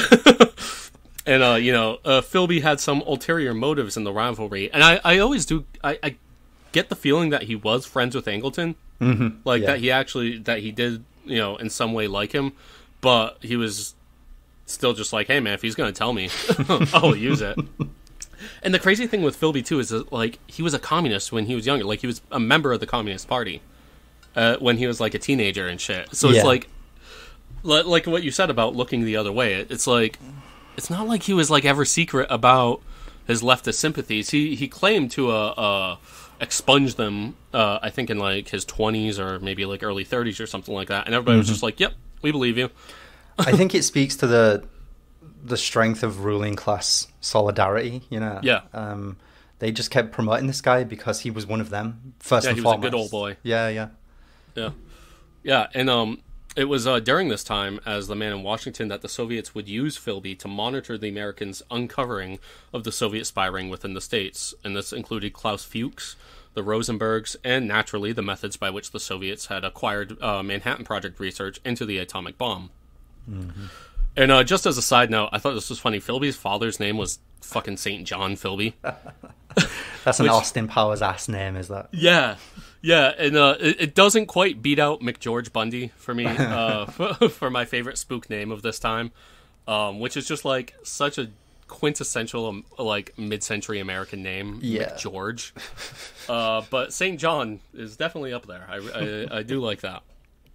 Speaker 1: And, uh, you know, uh, Philby had some ulterior motives in the rivalry. And I, I always do, I, I get the feeling that he was friends with Angleton.
Speaker 2: Mm-hmm.
Speaker 1: Like,
Speaker 2: yeah.
Speaker 1: that he actually, that he did, you know, in some way like him. But he was still just like, hey, man, if he's going to tell me, I'll use it. And the crazy thing with Philby, too, is that, like, he was a communist when he was younger. Like, he was a member of the Communist Party uh, when he was, like, a teenager and shit. So
Speaker 2: yeah.
Speaker 1: it's like, like what you said about looking the other way. It's like, it's not like he was, like, ever secret about his leftist sympathies. He he claimed to uh, uh, expunge them, uh, I think, in, like, his twenties or maybe, like, early thirties or something like that. And everybody mm-hmm. was just like, yep, we believe you.
Speaker 2: I think it speaks to the... the strength of ruling class solidarity, you know.
Speaker 1: Yeah.
Speaker 2: Um, they just kept promoting this guy because he was one of them, first
Speaker 1: yeah,
Speaker 2: and
Speaker 1: he
Speaker 2: foremost.
Speaker 1: was a good old boy.
Speaker 2: Yeah, yeah.
Speaker 1: Yeah. Yeah, and um, it was uh, during this time, as the man in Washington, that the Soviets would use Philby to monitor the Americans' uncovering of the Soviet spy ring within the States. And this included Klaus Fuchs, the Rosenbergs, and naturally the methods by which the Soviets had acquired uh, Manhattan Project research into the atomic bomb. Mm-hmm. And uh, just as a side note, I thought this was funny. Philby's father's name was fucking Saint John Philby.
Speaker 2: That's an
Speaker 1: Which,
Speaker 2: Austin Powers ass name, is that?
Speaker 1: Yeah, yeah, and uh, it, it doesn't quite beat out McGeorge Bundy for me uh, for, for my favorite spook name of this time, um, which is just like such a quintessential um, like mid-century American name,
Speaker 2: yeah.
Speaker 1: McGeorge. Uh, but Saint John is definitely up there. I, I, I do like that.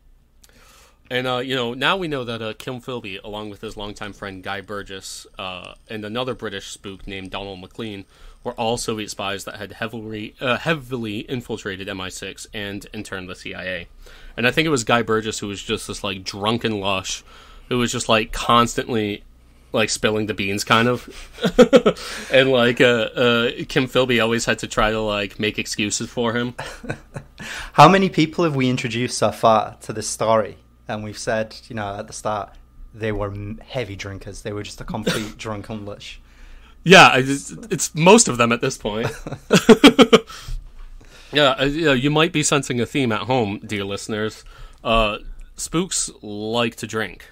Speaker 1: And, uh, you know, now we know that uh, Kim Philby, along with his longtime friend Guy Burgess, uh, and another British spook named Donald MacLean, were all Soviet spies that had heavily uh, heavily infiltrated M I six and, in turn, the C I A. And I think it was Guy Burgess who was just this, like, drunken lush, who was just, like, constantly, like spilling the beans, kind of. And like uh, uh, Kim Philby always had to try to like make excuses for him.
Speaker 2: How many people have we introduced so far to this story? And we've said, you know, at the start, they were heavy drinkers. They were just a complete drunken lush.
Speaker 1: Yeah, it's, it's most of them at this point. Yeah, uh, you know, you might be sensing a theme at home, dear listeners. Uh, spooks like to drink.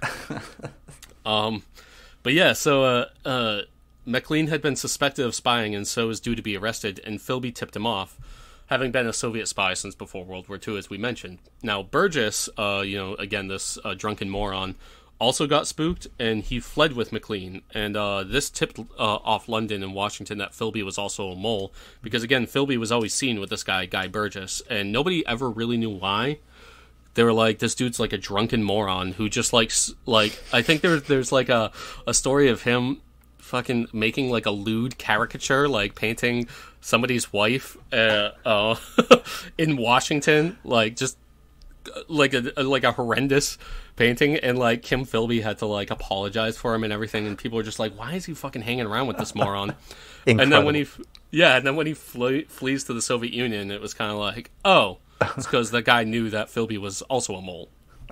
Speaker 1: um, but yeah, so uh, uh, McLean had been suspected of spying and so was due to be arrested, and Philby tipped him off, having been a Soviet spy since before World War Two, as we mentioned. Now, Burgess, uh, you know, again, this uh, drunken moron, also got spooked, and he fled with McLean. And uh, this tipped uh, off London and Washington that Philby was also a mole, because, again, Philby was always seen with this guy, Guy Burgess, and nobody ever really knew why. They were like, this dude's like a drunken moron who just likes, like, I think there, there's like a, a story of him fucking making like a lewd caricature, like painting somebody's wife uh, uh, in Washington, like just like a like a horrendous painting, and like Kim Philby had to like apologize for him and everything, and people were just like, why is he fucking hanging around with this moron? And then when he yeah and then when he fle- flees to the Soviet Union, it was kind of like, oh, it's because the guy knew that Philby was also a mole.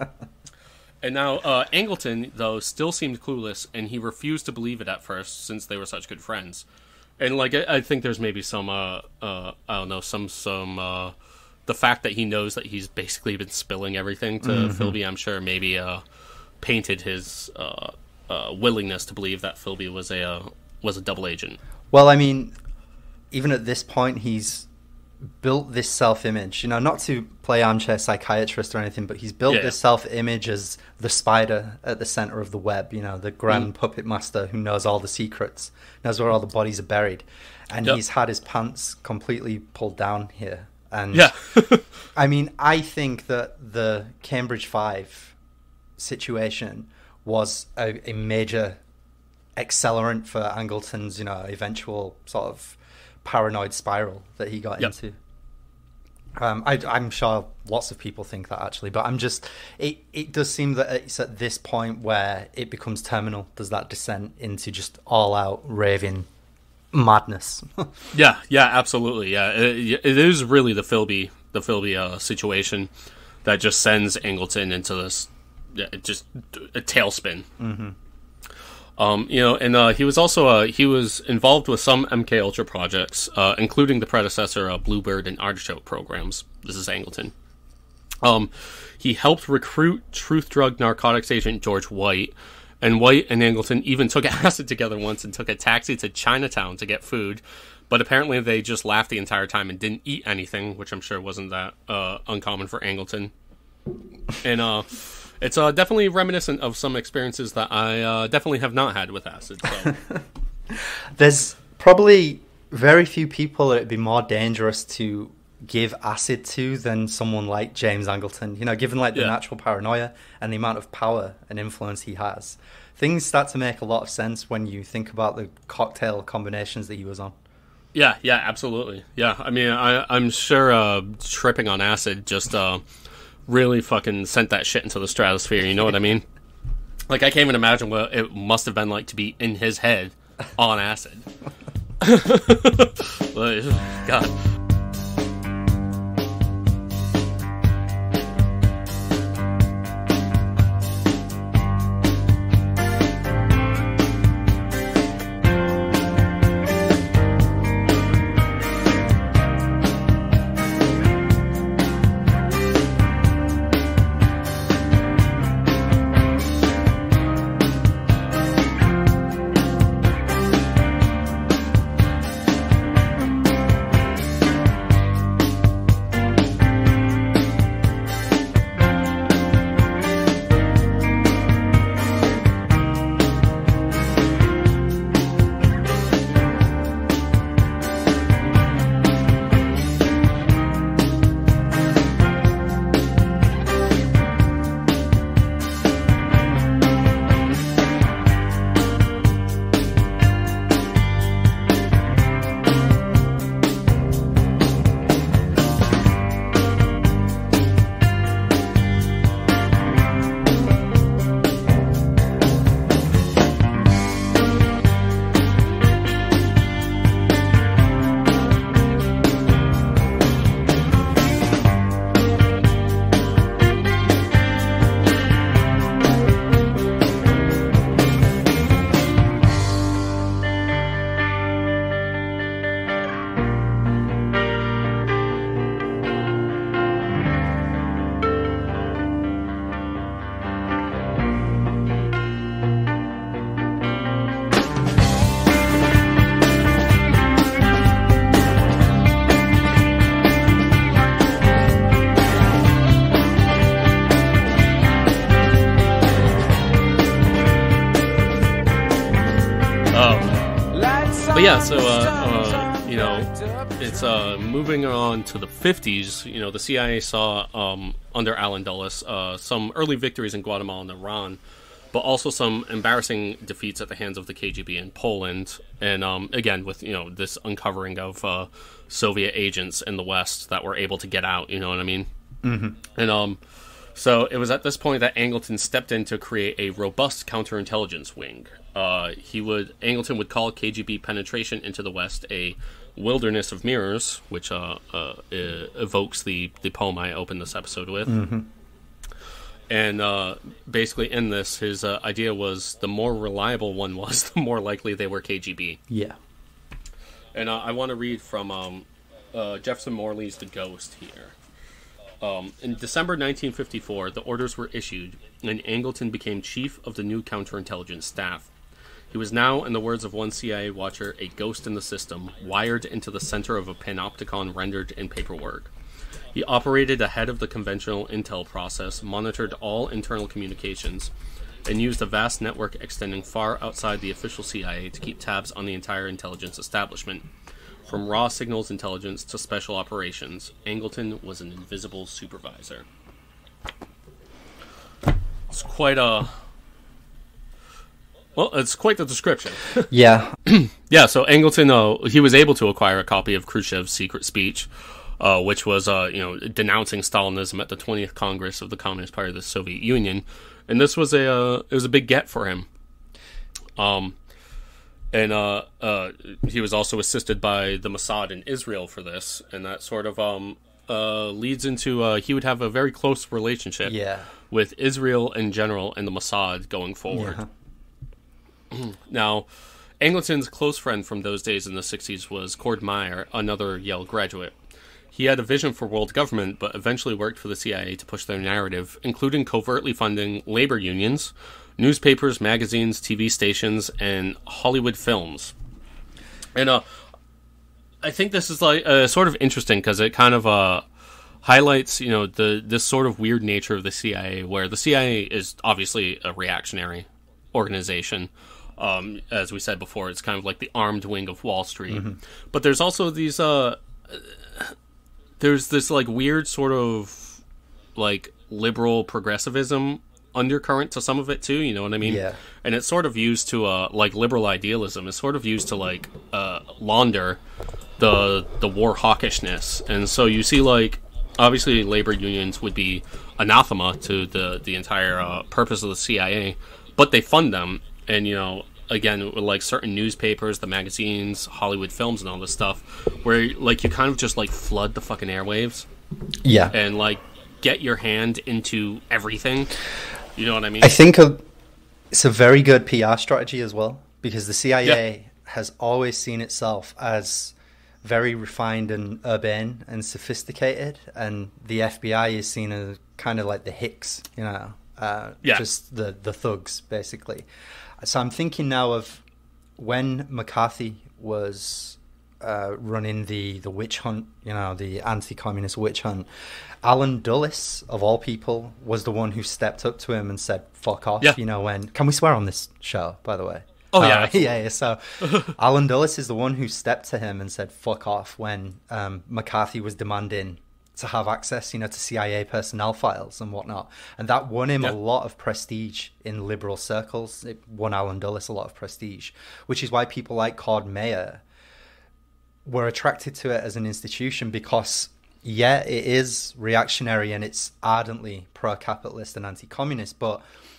Speaker 1: And now uh, Angleton, though, still seemed clueless, and he refused to believe it at first, since they were such good friends. And like I, I think there's maybe some uh, uh I don't know some some uh the fact that he knows that he's basically been spilling everything to mm-hmm. Philby, I'm sure maybe uh, painted his uh, uh, willingness to believe that Philby was a uh, was a double agent.
Speaker 2: Well, I mean, even at this point, he's built this self-image. You know, not to play armchair psychiatrist or anything, but he's built yeah. this self-image as the spider at the center of the web. You know, the grand mm. puppet master who knows all the secrets, knows where all the bodies are buried, and yep. he's had his pants completely pulled down here. And
Speaker 1: yeah.
Speaker 2: I mean, I think that the Cambridge Five situation was a, a major accelerant for Angleton's, you know, eventual sort of paranoid spiral that he got yep. into. Um, I, I'm sure lots of people think that, actually, but I'm just, it, it does seem that it's at this point where it becomes terminal. Does that descent into just all-out raving madness?
Speaker 1: yeah, yeah, absolutely. Yeah, it, it is really the Philby, the Philby uh, situation that just sends Angleton into this, yeah, just a tailspin.
Speaker 2: Mm-hmm.
Speaker 1: Um, you know, and uh, he was also uh, he was involved with some M K Ultra projects, uh, including the predecessor uh, Bluebird and Artichoke programs. This is Angleton. Um, he helped recruit truth drug narcotics agent George White, and White and Angleton even took acid together once and took a taxi to Chinatown to get food. But apparently they just laughed the entire time and didn't eat anything, which I'm sure wasn't that uh, uncommon for Angleton. And uh, it's uh, definitely reminiscent of some experiences that I uh, definitely have not had with acid. So.
Speaker 2: There's probably very few people that it'd be more dangerous to give acid to than someone like James Angleton. You know, given like the yeah. natural paranoia and the amount of power and influence he has, things start to make a lot of sense when you think about the cocktail combinations that he was on.
Speaker 1: Yeah, yeah, absolutely. Yeah, I mean, I, I'm sure uh, tripping on acid just uh, really fucking sent that shit into the stratosphere, you know what I mean? Like, I can't even imagine what it must have been like to be in his head on acid. God. but yeah, so, uh, uh, you know, it's uh, moving on to the fifties. You know, the C I A saw, um, under Allen Dulles, uh, some early victories in Guatemala and Iran, but also some embarrassing defeats at the hands of the K G B in Poland. And, um, again, with, you know, this uncovering of uh, Soviet agents in the West that were able to get out, you know what I mean?
Speaker 2: Mm-hmm.
Speaker 1: And, um... So it was at this point that Angleton stepped in to create a robust counterintelligence wing. Uh, he would Angleton would call K G B penetration into the West a wilderness of mirrors, which uh, uh, evokes the, the poem I opened this episode with.
Speaker 2: Mm-hmm.
Speaker 1: And uh, basically in this, his uh, idea was the more reliable one was, the more likely they were K G B.
Speaker 2: Yeah.
Speaker 1: And uh, I want to read from um, uh, Jefferson Morley's The Ghost here. Um, in December nineteen fifty-four, the orders were issued, and Angleton became chief of the new counterintelligence staff. He was now, in the words of one C I A watcher, a ghost in the system, wired into the center of a panopticon rendered in paperwork. He operated ahead of the conventional intel process, monitored all internal communications, and used a vast network extending far outside the official C I A to keep tabs on the entire intelligence establishment. From raw signals intelligence to special operations, Angleton was an invisible supervisor. It's quite a... Well, it's quite the description.
Speaker 2: Yeah.
Speaker 1: Yeah, so Angleton, uh, he was able to acquire a copy of Khrushchev's secret speech, uh, which was, uh, you know, denouncing Stalinism at the twentieth Congress of the Communist Party of the Soviet Union. And this was a, uh, it was a big get for him. Um... And uh, uh, he was also assisted by the Mossad in Israel for this, and that sort of um, uh, leads into uh, he would have a very close relationship
Speaker 2: yeah.
Speaker 1: with Israel in general and the Mossad going forward. Yeah. Now, Angleton's close friend from those days in the sixties was Cord Meyer, another Yale graduate. He had a vision for world government, but eventually worked for the C I A to push their narrative, including covertly funding labor unions, newspapers, magazines, T V stations, and Hollywood films. And uh, I think this is like uh, sort of interesting because it kind of uh, highlights, you know, the this sort of weird nature of the C I A, where the C I A is obviously a reactionary organization. Um, as we said before, it's kind of like the armed wing of Wall Street. Mm-hmm. But there's also these, uh, there's this like weird sort of like liberal progressivism undercurrent to some of it too, you know what I mean?
Speaker 2: Yeah.
Speaker 1: And it's sort of used to uh like liberal idealism is sort of used to like uh launder the the war hawkishness. And so you see like obviously labor unions would be anathema to the the entire uh, purpose of the C I A, but they fund them. And you know, again, with like certain newspapers, the magazines, Hollywood films and all this stuff, where like you kind of just like flood the fucking airwaves.
Speaker 2: Yeah.
Speaker 1: And like get your hand into everything. You know what I mean?
Speaker 2: I think a, it's a very good P R strategy as well, because the C I A
Speaker 1: yeah.
Speaker 2: has always seen itself as very refined and urbane and sophisticated, and the F B I is seen as kind of like the hicks, you know, uh,
Speaker 1: yeah.
Speaker 2: just the, the thugs, basically. So I'm thinking now of when McCarthy was uh, running the, the witch hunt, you know, the anti-communist witch hunt, Allen Dulles, of all people, was the one who stepped up to him and said, fuck off,
Speaker 1: yeah.
Speaker 2: you know, when... Can we swear on this show, by the way?
Speaker 1: Oh,
Speaker 2: uh,
Speaker 1: yeah.
Speaker 2: yeah, yeah. So Allen Dulles is the one who stepped to him and said, fuck off, when um, McCarthy was demanding to have access, you know, to C I A personnel files and whatnot. And that won him
Speaker 1: yeah.
Speaker 2: a lot of prestige in liberal circles. It won Allen Dulles a lot of prestige, which is why people like Cord Meyer were attracted to it as an institution, because... yeah, it is reactionary and it's ardently pro-capitalist and anti-communist, but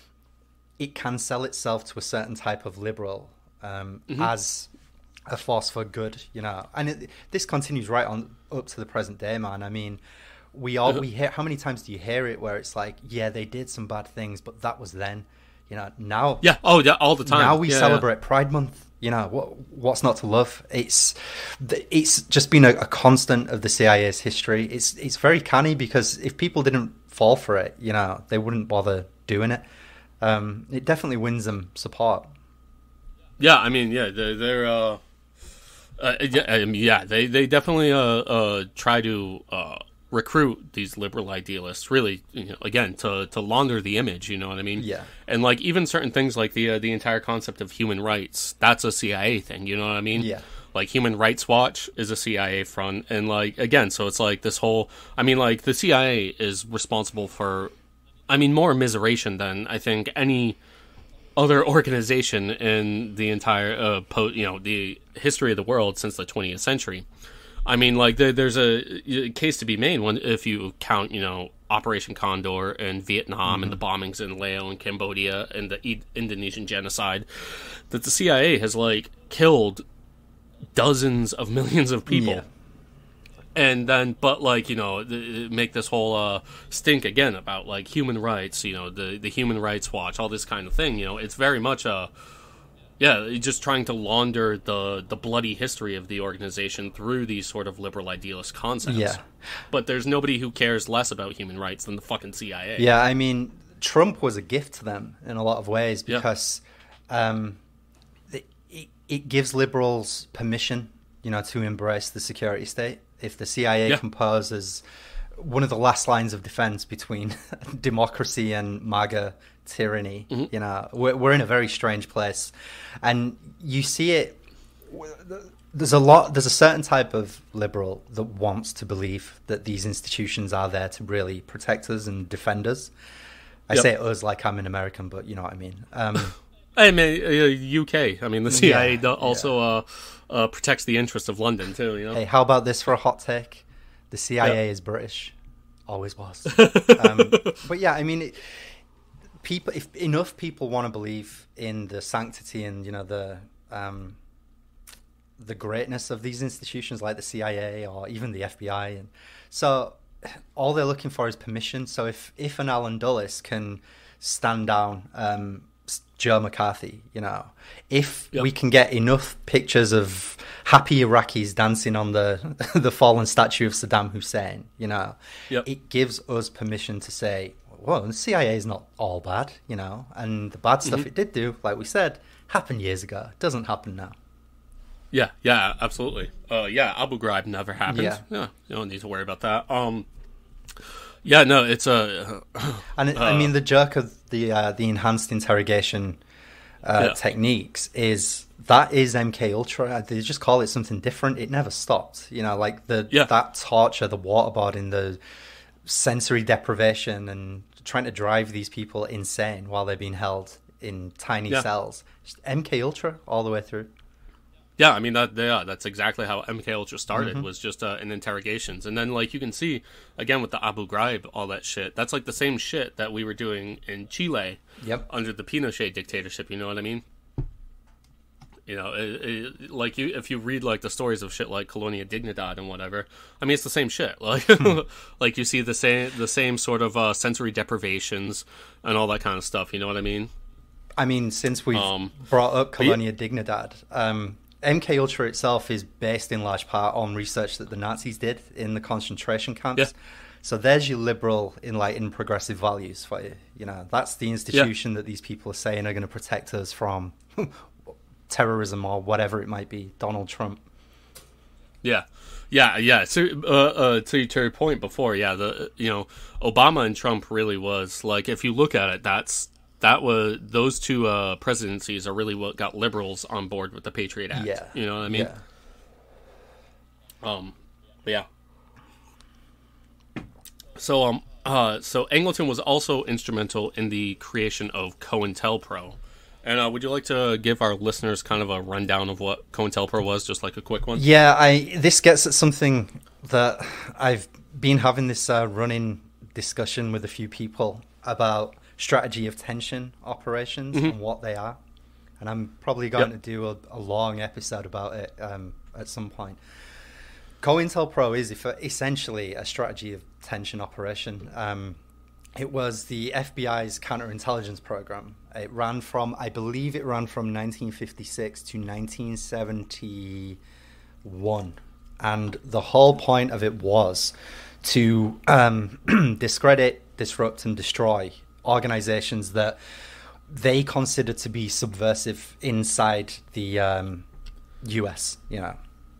Speaker 2: it can sell itself to a certain type of liberal um, mm-hmm. as a force for good, you know. And it, this continues right on up to the present day, man. I mean, we all we hear. How many times do you hear it where it's like, yeah, they did some bad things, but that was then, you know. Now,
Speaker 1: yeah, oh yeah, all the time.
Speaker 2: Now we
Speaker 1: yeah,
Speaker 2: celebrate
Speaker 1: yeah.
Speaker 2: Pride Month. You know, what what's not to love? It's it's just been a, a constant of the C I A's history. It's it's very canny, because if people didn't fall for it, you know, they wouldn't bother doing it. Um, it definitely wins them support.
Speaker 1: Yeah, I mean, yeah, they're, they're uh, uh, yeah, I mean, yeah, they they definitely uh, uh try to uh recruit these liberal idealists, really, you know, again, to, to launder the image, you know what I mean?
Speaker 2: Yeah.
Speaker 1: And, like, even certain things like the uh, the entire concept of human rights, that's a C I A thing, you know what I mean?
Speaker 2: Yeah.
Speaker 1: Like, Human Rights Watch is a C I A front, and, like, again, so it's like this whole, I mean, like, the C I A is responsible for, I mean, more immiseration than I think any other organization in the entire, uh, po- you know, the history of the world since the twentieth century. I mean, like, there, there's a case to be made when, if you count, you know, Operation Condor and Vietnam mm-hmm. and the bombings in Laos and Cambodia and the e- Indonesian genocide, that the C I A has, like, killed dozens of millions of people. Yeah. And then, but, like, you know, the, make this whole uh, stink again about, like, human rights, you know, the, the Human Rights Watch, all this kind of thing, you know, it's very much a... Yeah, just trying to launder the, the bloody history of the organization through these sort of liberal idealist concepts.
Speaker 2: Yeah.
Speaker 1: But there's nobody who cares less about human rights than the fucking C I A.
Speaker 2: Yeah, I mean, Trump was a gift to them in a lot of ways because yeah. um, it, it gives liberals permission, you know, to embrace the security state. If the C I A yeah. composes one of the last lines of defense between democracy and MAGA tyranny, mm-hmm. you know, we're, we're in a very strange place. And you see it, there's a lot, there's a certain type of liberal that wants to believe that these institutions are there to really protect us and defend us. I yep. say us like I'm an American, but you know what I mean. Um,
Speaker 1: I mean, uh, U K. I mean, the C I A yeah, also yeah. Uh, uh, protects the interests of London too. You know.
Speaker 2: Hey, how about this for a hot take? The C I A yep. is British, always was. um, but yeah, I mean, it, people. If enough people want to believe in the sanctity and you know the um, the greatness of these institutions like the C I A or even the F B I, and so all they're looking for is permission. So if if an Alan Dulles can stand down um, Joe McCarthy, you know, if yep. we can get enough pictures of happy Iraqis dancing on the the fallen statue of Saddam Hussein, you know, yep. it gives us permission to say, well, the C I A is not all bad, you know, and the bad stuff mm-hmm. it did do, like we said, happened years ago. It doesn't happen now.
Speaker 1: Yeah, yeah, absolutely. Uh, yeah, Abu Ghraib never happened. Yeah. yeah, you don't need to worry about that. Um, yeah, no, it's a. Uh,
Speaker 2: and it, uh, I mean, the jerk of the uh, the enhanced interrogation uh, yeah. techniques is that is M K Ultra. They just call it something different. It never stopped. You know, like the yeah. that torture, the waterboarding, the sensory deprivation, and trying to drive these people insane while they're being held in tiny yeah. cells. Just M K Ultra all the way through.
Speaker 1: Yeah, I mean that. Yeah, that's exactly how M K Ultra started. Mm-hmm. Was just uh, in interrogations, and then like you can see again with the Abu Ghraib, all that shit. That's like the same shit that we were doing in Chile. Yep. Under the Pinochet dictatorship. You know what I mean? You know, it, it, like you if you read like the stories of shit like Colonia Dignidad and whatever. I mean, it's the same shit. Like, like you see the same the same sort of uh, sensory deprivations and all that kind of stuff. You know what I mean?
Speaker 2: I mean, since we've um, brought up Colonia yeah. Dignidad. Um, M K Ultra itself is based in large part on research that the Nazis did in the concentration camps. Yeah. So there's your liberal, enlightened, progressive values for you. You know, that's the institution yeah. that these people are saying are going to protect us from terrorism or whatever it might be. Donald Trump.
Speaker 1: Yeah, yeah, yeah. So uh, uh, to, to your point before, yeah, the you know Obama and Trump really was like if you look at it, that's. That was those two uh, presidencies are really what got liberals on board with the Patriot Act. Yeah, you know what I mean. Yeah. Um, but yeah. So um, uh, so Angleton was also instrumental in the creation of COINTELPRO. And uh, would you like to give our listeners kind of a rundown of what COINTELPRO was, just like a quick one?
Speaker 2: Yeah, I this gets at something that I've been having this uh, running discussion with a few people about. Strategy of tension operations mm-hmm. and what they are, and I'm probably going yep. to do a, a long episode about it um, at some point. COINTELPRO is essentially a strategy of tension operation. Um, it was the F B I's counterintelligence program. It ran from, I believe, it ran from nineteen fifty-six to nineteen seventy-one, and the whole point of it was to um, discredit, disrupt, and destroy organizations that they consider to be subversive inside the um, U S, you know.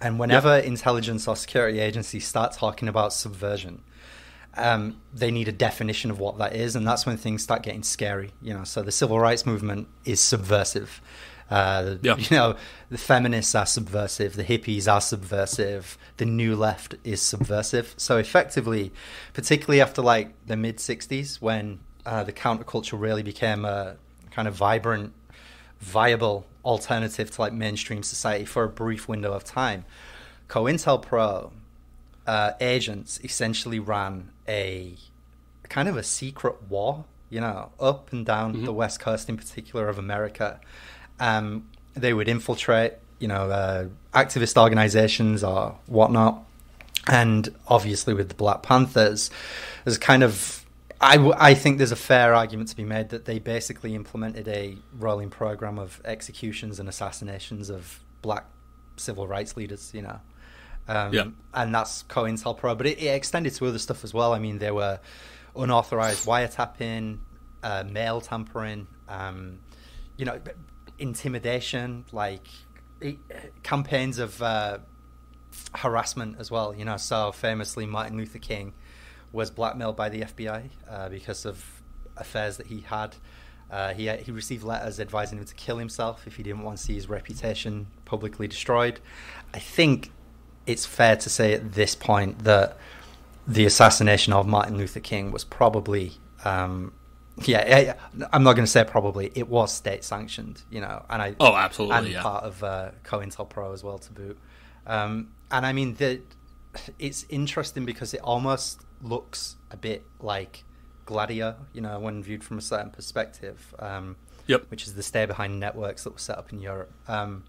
Speaker 2: And whenever yep. intelligence or security agencies start talking about subversion, um, they need a definition of what that is, and that's when things start getting scary. You know, so the civil rights movement is subversive. Uh, yep. You know, the feminists are subversive, the hippies are subversive, the new left is subversive. So effectively, particularly after like the mid sixties, when uh, the counterculture really became a kind of vibrant, viable alternative to like mainstream society for a brief window of time, COINTELPRO uh, agents essentially ran a kind of a secret war, you know, up and down mm-hmm. the West Coast in particular of America. Um, they would infiltrate, you know, uh, activist organizations or whatnot. And obviously with the Black Panthers, there's kind of, I, w- I think there's a fair argument to be made that they basically implemented a rolling program of executions and assassinations of black civil rights leaders, you know. Um, yeah. And that's COINTELPRO. But it, it extended to other stuff as well. I mean, there were unauthorized wiretapping, uh, mail tampering, um, you know, intimidation, like it, campaigns of uh, harassment as well, you know. So famously, Martin Luther King was blackmailed by the F B I uh, because of affairs that he had. Uh, he he received letters advising him to kill himself if he didn't want to see his reputation publicly destroyed. I think it's fair to say at this point that the assassination of Martin Luther King was probably, um, yeah, I'm not going to say probably, it was state sanctioned, you know, and I
Speaker 1: oh absolutely
Speaker 2: and
Speaker 1: yeah.
Speaker 2: part of uh, COINTELPRO as well to boot. Um, and I mean the. It's interesting because it almost looks a bit like Gladio, you know, when viewed from a certain perspective, um,
Speaker 1: yep.
Speaker 2: which is the stay-behind networks that were set up in Europe. Um,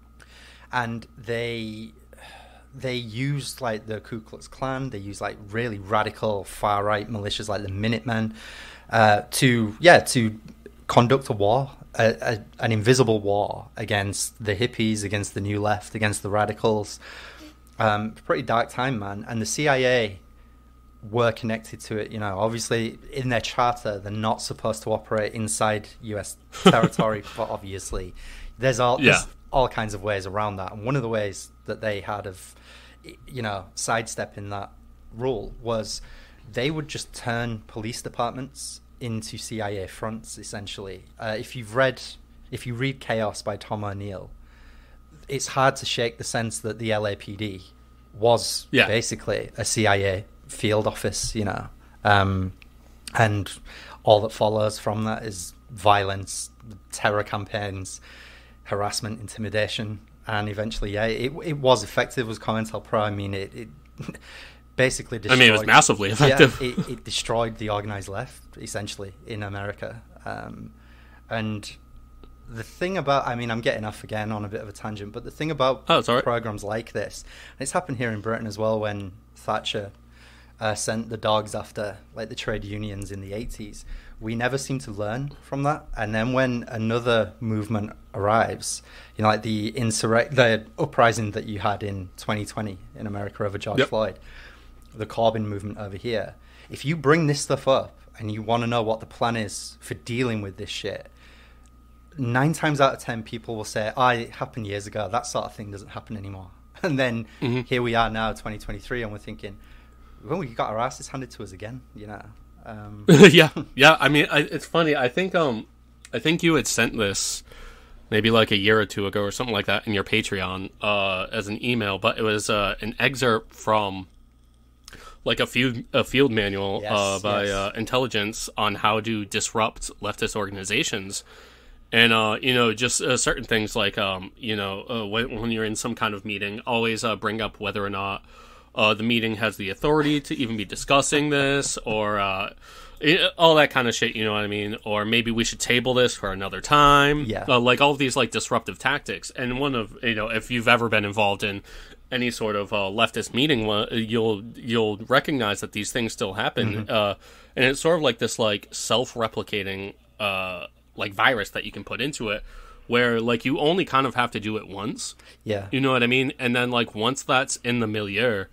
Speaker 2: and they they used, like, the Ku Klux Klan, they used, like, really radical far-right militias like the Minutemen uh, to, yeah, to conduct a war, a, a, an invisible war against the hippies, against the new left, against the radicals. Um, pretty dark time, man. And the C I A were connected to it. You know, obviously in their charter, they're not supposed to operate inside U S territory, but obviously there's all yeah. there's all kinds of ways around that. And one of the ways that they had of, you know, sidestepping that rule was they would just turn police departments into C I A fronts, essentially. Uh, if you've read, if you read Chaos by Tom O'Neill, it's hard to shake the sense that the L A P D was yeah. basically a C I A field office, you know, um, and all that follows from that is violence, terror campaigns, harassment, intimidation, and eventually, yeah, it it was effective. It was COINTELPRO. I mean, it, it basically destroyed...
Speaker 1: I mean, it was massively effective.
Speaker 2: Yeah, it, it destroyed the organized left, essentially, in America. Um, and... The thing about, I mean, I'm getting off again on a bit of a tangent, but the thing about
Speaker 1: oh, right.
Speaker 2: programs like this, and it's happened here in Britain as well when Thatcher uh, sent the dogs after, like, the trade unions in the eighties, we never seem to learn from that. And then when another movement arrives, you know, like the insurrect, the uprising that you had in twenty twenty in America over George yep. Floyd, the Corbyn movement over here, if you bring this stuff up and you want to know what the plan is for dealing with this shit, nine times out of ten people will say, oh, it happened years ago, that sort of thing doesn't happen anymore. And then mm-hmm. here we are now, twenty twenty-three, and we're thinking, well, we got our asses handed to us again, you know. Um,
Speaker 1: yeah, yeah. I mean, I, it's funny. I think, um, I think you had sent this maybe like a year or two ago or something like that in your Patreon uh, as an email, but it was uh, an excerpt from like a field a field manual yes, uh, by yes. uh, intelligence on how to disrupt leftist organizations. And, uh, you know, just uh, certain things like, um, you know, uh, when, when you're in some kind of meeting, always uh, bring up whether or not uh, the meeting has the authority to even be discussing this, or uh, it, all that kind of shit, you know what I mean? Or maybe we should table this for another time.
Speaker 2: Yeah.
Speaker 1: Uh, like all of these, like, disruptive tactics. And one of, you know, if you've ever been involved in any sort of uh, leftist meeting, you'll you'll recognize that these things still happen. Mm-hmm. Uh, and it's sort of like this, like, self-replicating uh like virus that you can put into it, where like you only kind of have to do it once.
Speaker 2: Yeah.
Speaker 1: You know what I mean? And then like once that's in the milieu,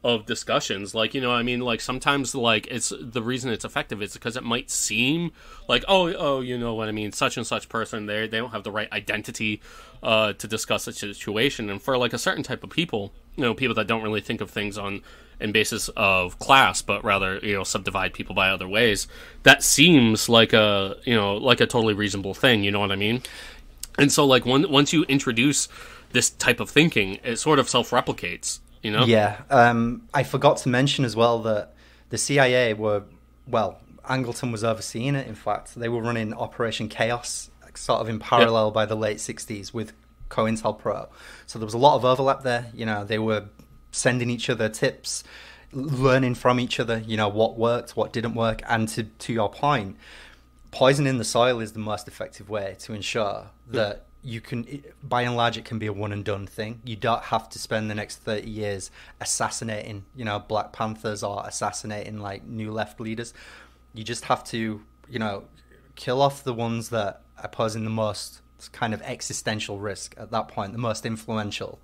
Speaker 1: of discussions. Like, you know, I mean, like sometimes like it's the reason it's effective is because it might seem like, oh, oh, you know what I mean, such and such person, they they don't have the right identity uh, to discuss a situation. And for like a certain type of people, you know, people that don't really think of things on in basis of class, but rather, you know, subdivide people by other ways, that seems like a, you know, like a totally reasonable thing. You know what I mean? And so like one, once you introduce this type of thinking, it sort of self-replicates, you know?
Speaker 2: Yeah. Um, I forgot to mention as well that the C I A were, well, Angleton was overseeing it, in fact. They were running Operation Chaos, sort of in parallel yep. by the late sixties with COINTELPRO. So there was a lot of overlap there. You know, they were sending each other tips, learning from each other, you know, what worked, what didn't work. And to, to your point, poisoning the soil is the most effective way to ensure that you can, by and large, it can be a one and done thing. You don't have to spend the next thirty years assassinating, you know, Black Panthers or assassinating like new left leaders. You just have to, you know, kill off the ones that are posing the most kind of existential risk at that point, the most influential.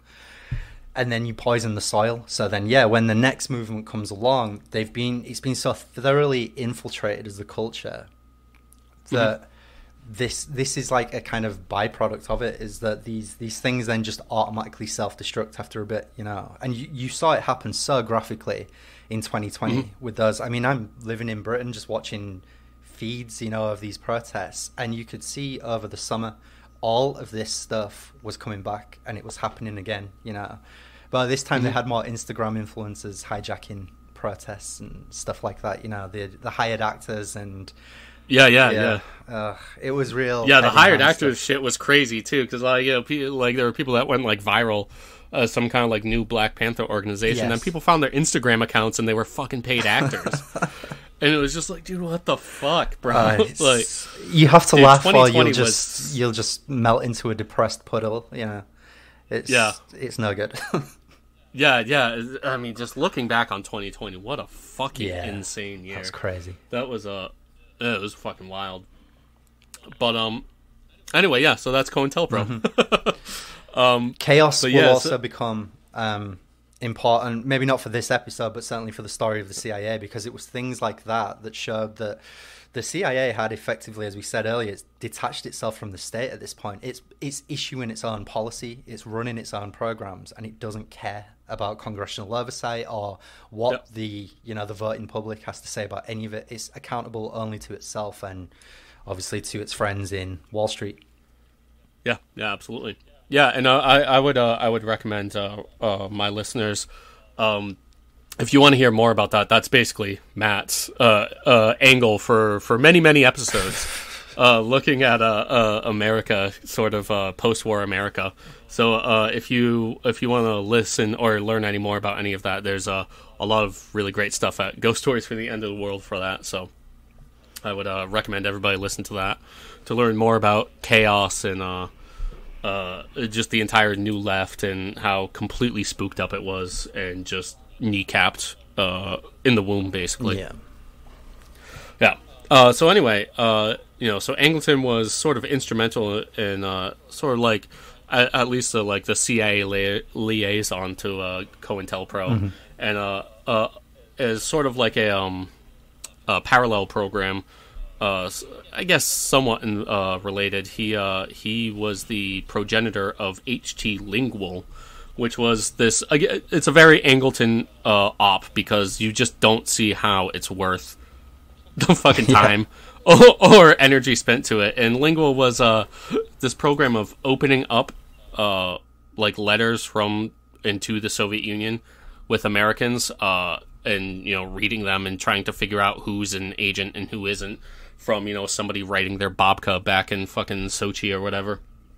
Speaker 2: And then you poison the soil. So then, yeah, when the next movement comes along, they've been, it's been so thoroughly infiltrated as the culture that mm-hmm. this this is like a kind of byproduct of it, is that these these things then just automatically self-destruct after a bit, you know. And you, you saw it happen so graphically in twenty twenty mm-hmm. with those. I mean, I'm living in Britain, just watching feeds, you know, of these protests, and you could see over the summer all of this stuff was coming back and it was happening again, you know. But this time mm-hmm. they had more Instagram influencers hijacking protests and stuff like that, you know, the the hired actors and
Speaker 1: yeah, yeah, yeah.
Speaker 2: yeah. Uh, it was real.
Speaker 1: Yeah, the hired actors shit was crazy too, because like, you know, pe- like there were people that went like viral, uh, some kind of like new Black Panther organization, yes. and people found their Instagram accounts and they were fucking paid actors. And it was just like, dude, what the fuck, bro? Uh, like,
Speaker 2: you have to laugh or you'll just was... you'll just melt into a depressed puddle. You know, it's yeah. it's no good.
Speaker 1: yeah, yeah. I mean, just looking back on twenty twenty, what a fucking
Speaker 2: yeah,
Speaker 1: insane year.
Speaker 2: That's crazy.
Speaker 1: That was a, it was fucking wild. But um, anyway, yeah. So that's COINTELPRO.
Speaker 2: Mm-hmm.
Speaker 1: um,
Speaker 2: Chaos will
Speaker 1: yeah,
Speaker 2: also
Speaker 1: so...
Speaker 2: become um. important, maybe not for this episode, but certainly for the story of the C I A, because it was things like that that showed that the C I A had effectively, as we said earlier, it's detached itself from the state at this point. It's it's issuing its own policy, it's running its own programs, and it doesn't care about congressional oversight or what yep. the you know the voting public has to say about any of it. It's accountable only to itself and obviously to its friends in Wall Street.
Speaker 1: Yeah, yeah, absolutely. Yeah, and uh, I, I would uh, I would recommend uh, uh, my listeners, um, if you want to hear more about that, that's basically Matt's uh, uh, angle for, for many, many episodes, uh, looking at uh, uh, America, sort of uh, post-war America. So uh, if you if you want to listen or learn any more about any of that, there's uh, a lot of really great stuff at Ghost Stories for the End of the World for that. So I would uh, recommend everybody listen to that to learn more about chaos and uh, uh, just the entire New Left and how completely spooked up it was and just kneecapped uh, in the womb, basically.
Speaker 2: Yeah.
Speaker 1: Yeah. Uh, so anyway, uh, you know, so Angleton was sort of instrumental in uh, sort of like at, at least uh, like the C I A lia- liaison to uh, COINTELPRO, mm-hmm. and uh, uh, as sort of like a, um, a parallel program. Uh, I guess somewhat in, uh, related. He uh, he was the progenitor of H T Lingual, which was this. It's a very Angleton uh, op because you just don't see how it's worth the fucking time yeah. or, or energy spent to it. And Lingual was uh, this program of opening up uh, like letters from into the Soviet Union with Americans, uh, and you know reading them and trying to figure out who's an agent and who isn't. From, you know, somebody writing their babka back in fucking Sochi or whatever.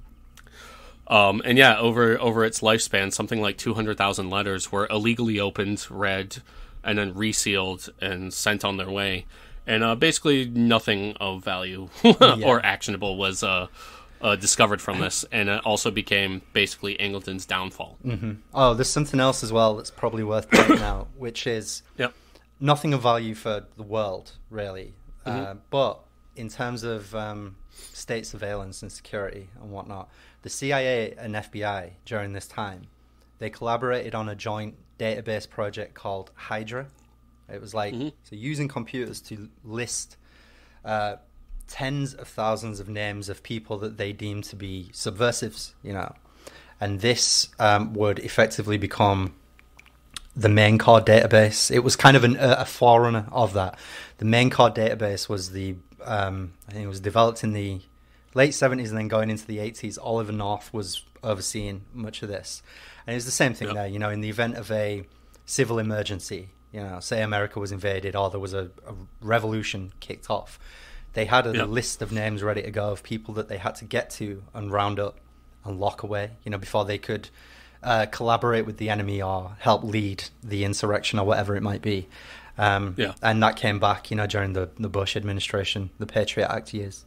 Speaker 1: Um, and yeah, over over its lifespan, something like two hundred thousand letters were illegally opened, read, and then resealed and sent on their way. And uh, basically nothing of value
Speaker 2: yeah.
Speaker 1: or actionable was uh, uh, discovered from this. And it also became basically Angleton's downfall.
Speaker 2: Mm-hmm. Oh, there's something else as well that's probably worth pointing out, which is
Speaker 1: yep.
Speaker 2: nothing of value for the world, really.
Speaker 1: Mm-hmm.
Speaker 2: Uh, but in terms of um, state surveillance and security and whatnot, the C I A and F B I during this time they collaborated on a joint database project called Hydra. It was like, mm-hmm. so using computers to list uh, tens of thousands of names of people that they deemed to be subversives, you know. And this um, would effectively become the main core database. It was kind of an, a, a forerunner of that. The main core database was the, um, I think it was developed in the late seventies and then going into the eighties. Oliver North was overseeing much of this. And it was the same thing yep. there, you know, in the event of a civil emergency, you know, say America was invaded or there was a, a revolution kicked off, they had a yep. list of names ready to go of people that they had to get to and round up and lock away, you know, before they could uh, collaborate with the enemy or help lead the insurrection or whatever it might be. Um, yeah. And that came back, you know, during the, the Bush administration, the Patriot Act years.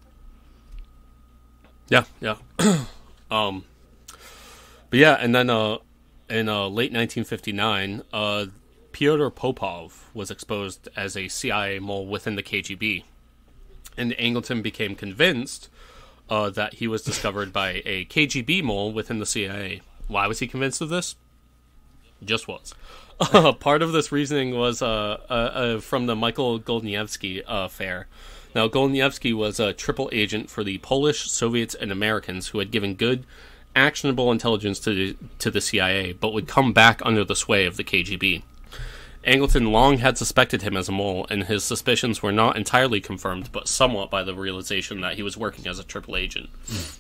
Speaker 1: Yeah, yeah. um, but yeah, and then uh, in uh, late nineteen fifty-nine, uh, Pyotr Popov was exposed as a C I A mole within the K G B. And Angleton became convinced uh, that he was discovered by a K G B mole within the C I A. Why was he convinced of this? Just was. Uh, part of this reasoning was uh, uh, uh, from the Michael Golniewski uh, affair. Now, Golniewski was a triple agent for the Polish, Soviets, and Americans who had given good, actionable intelligence to the, to the C I A, but would come back under the sway of the K G B. Angleton long had suspected him as a mole, and his suspicions were not entirely confirmed, but somewhat by the realization that he was working as a triple agent. Mm.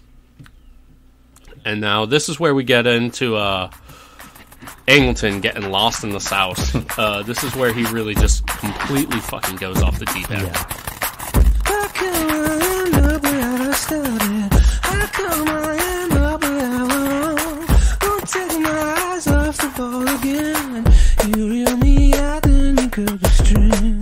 Speaker 1: And now, this is where we get into uh, Angleton getting lost in the South. uh, this is where he really just completely fucking goes off the deep end.
Speaker 2: Yeah.
Speaker 3: How come I end up where I started? How come I end up where I won't? Won't take my eyes off the ball again. You reel me out, then you cut the string.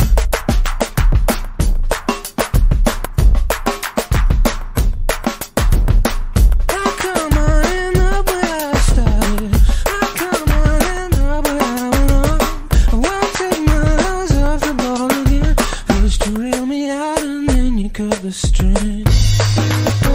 Speaker 3: How come I end up where I started? How come I end up where I won't? I won't take my eyes off the ball again. First you reel me out and then you cut the string.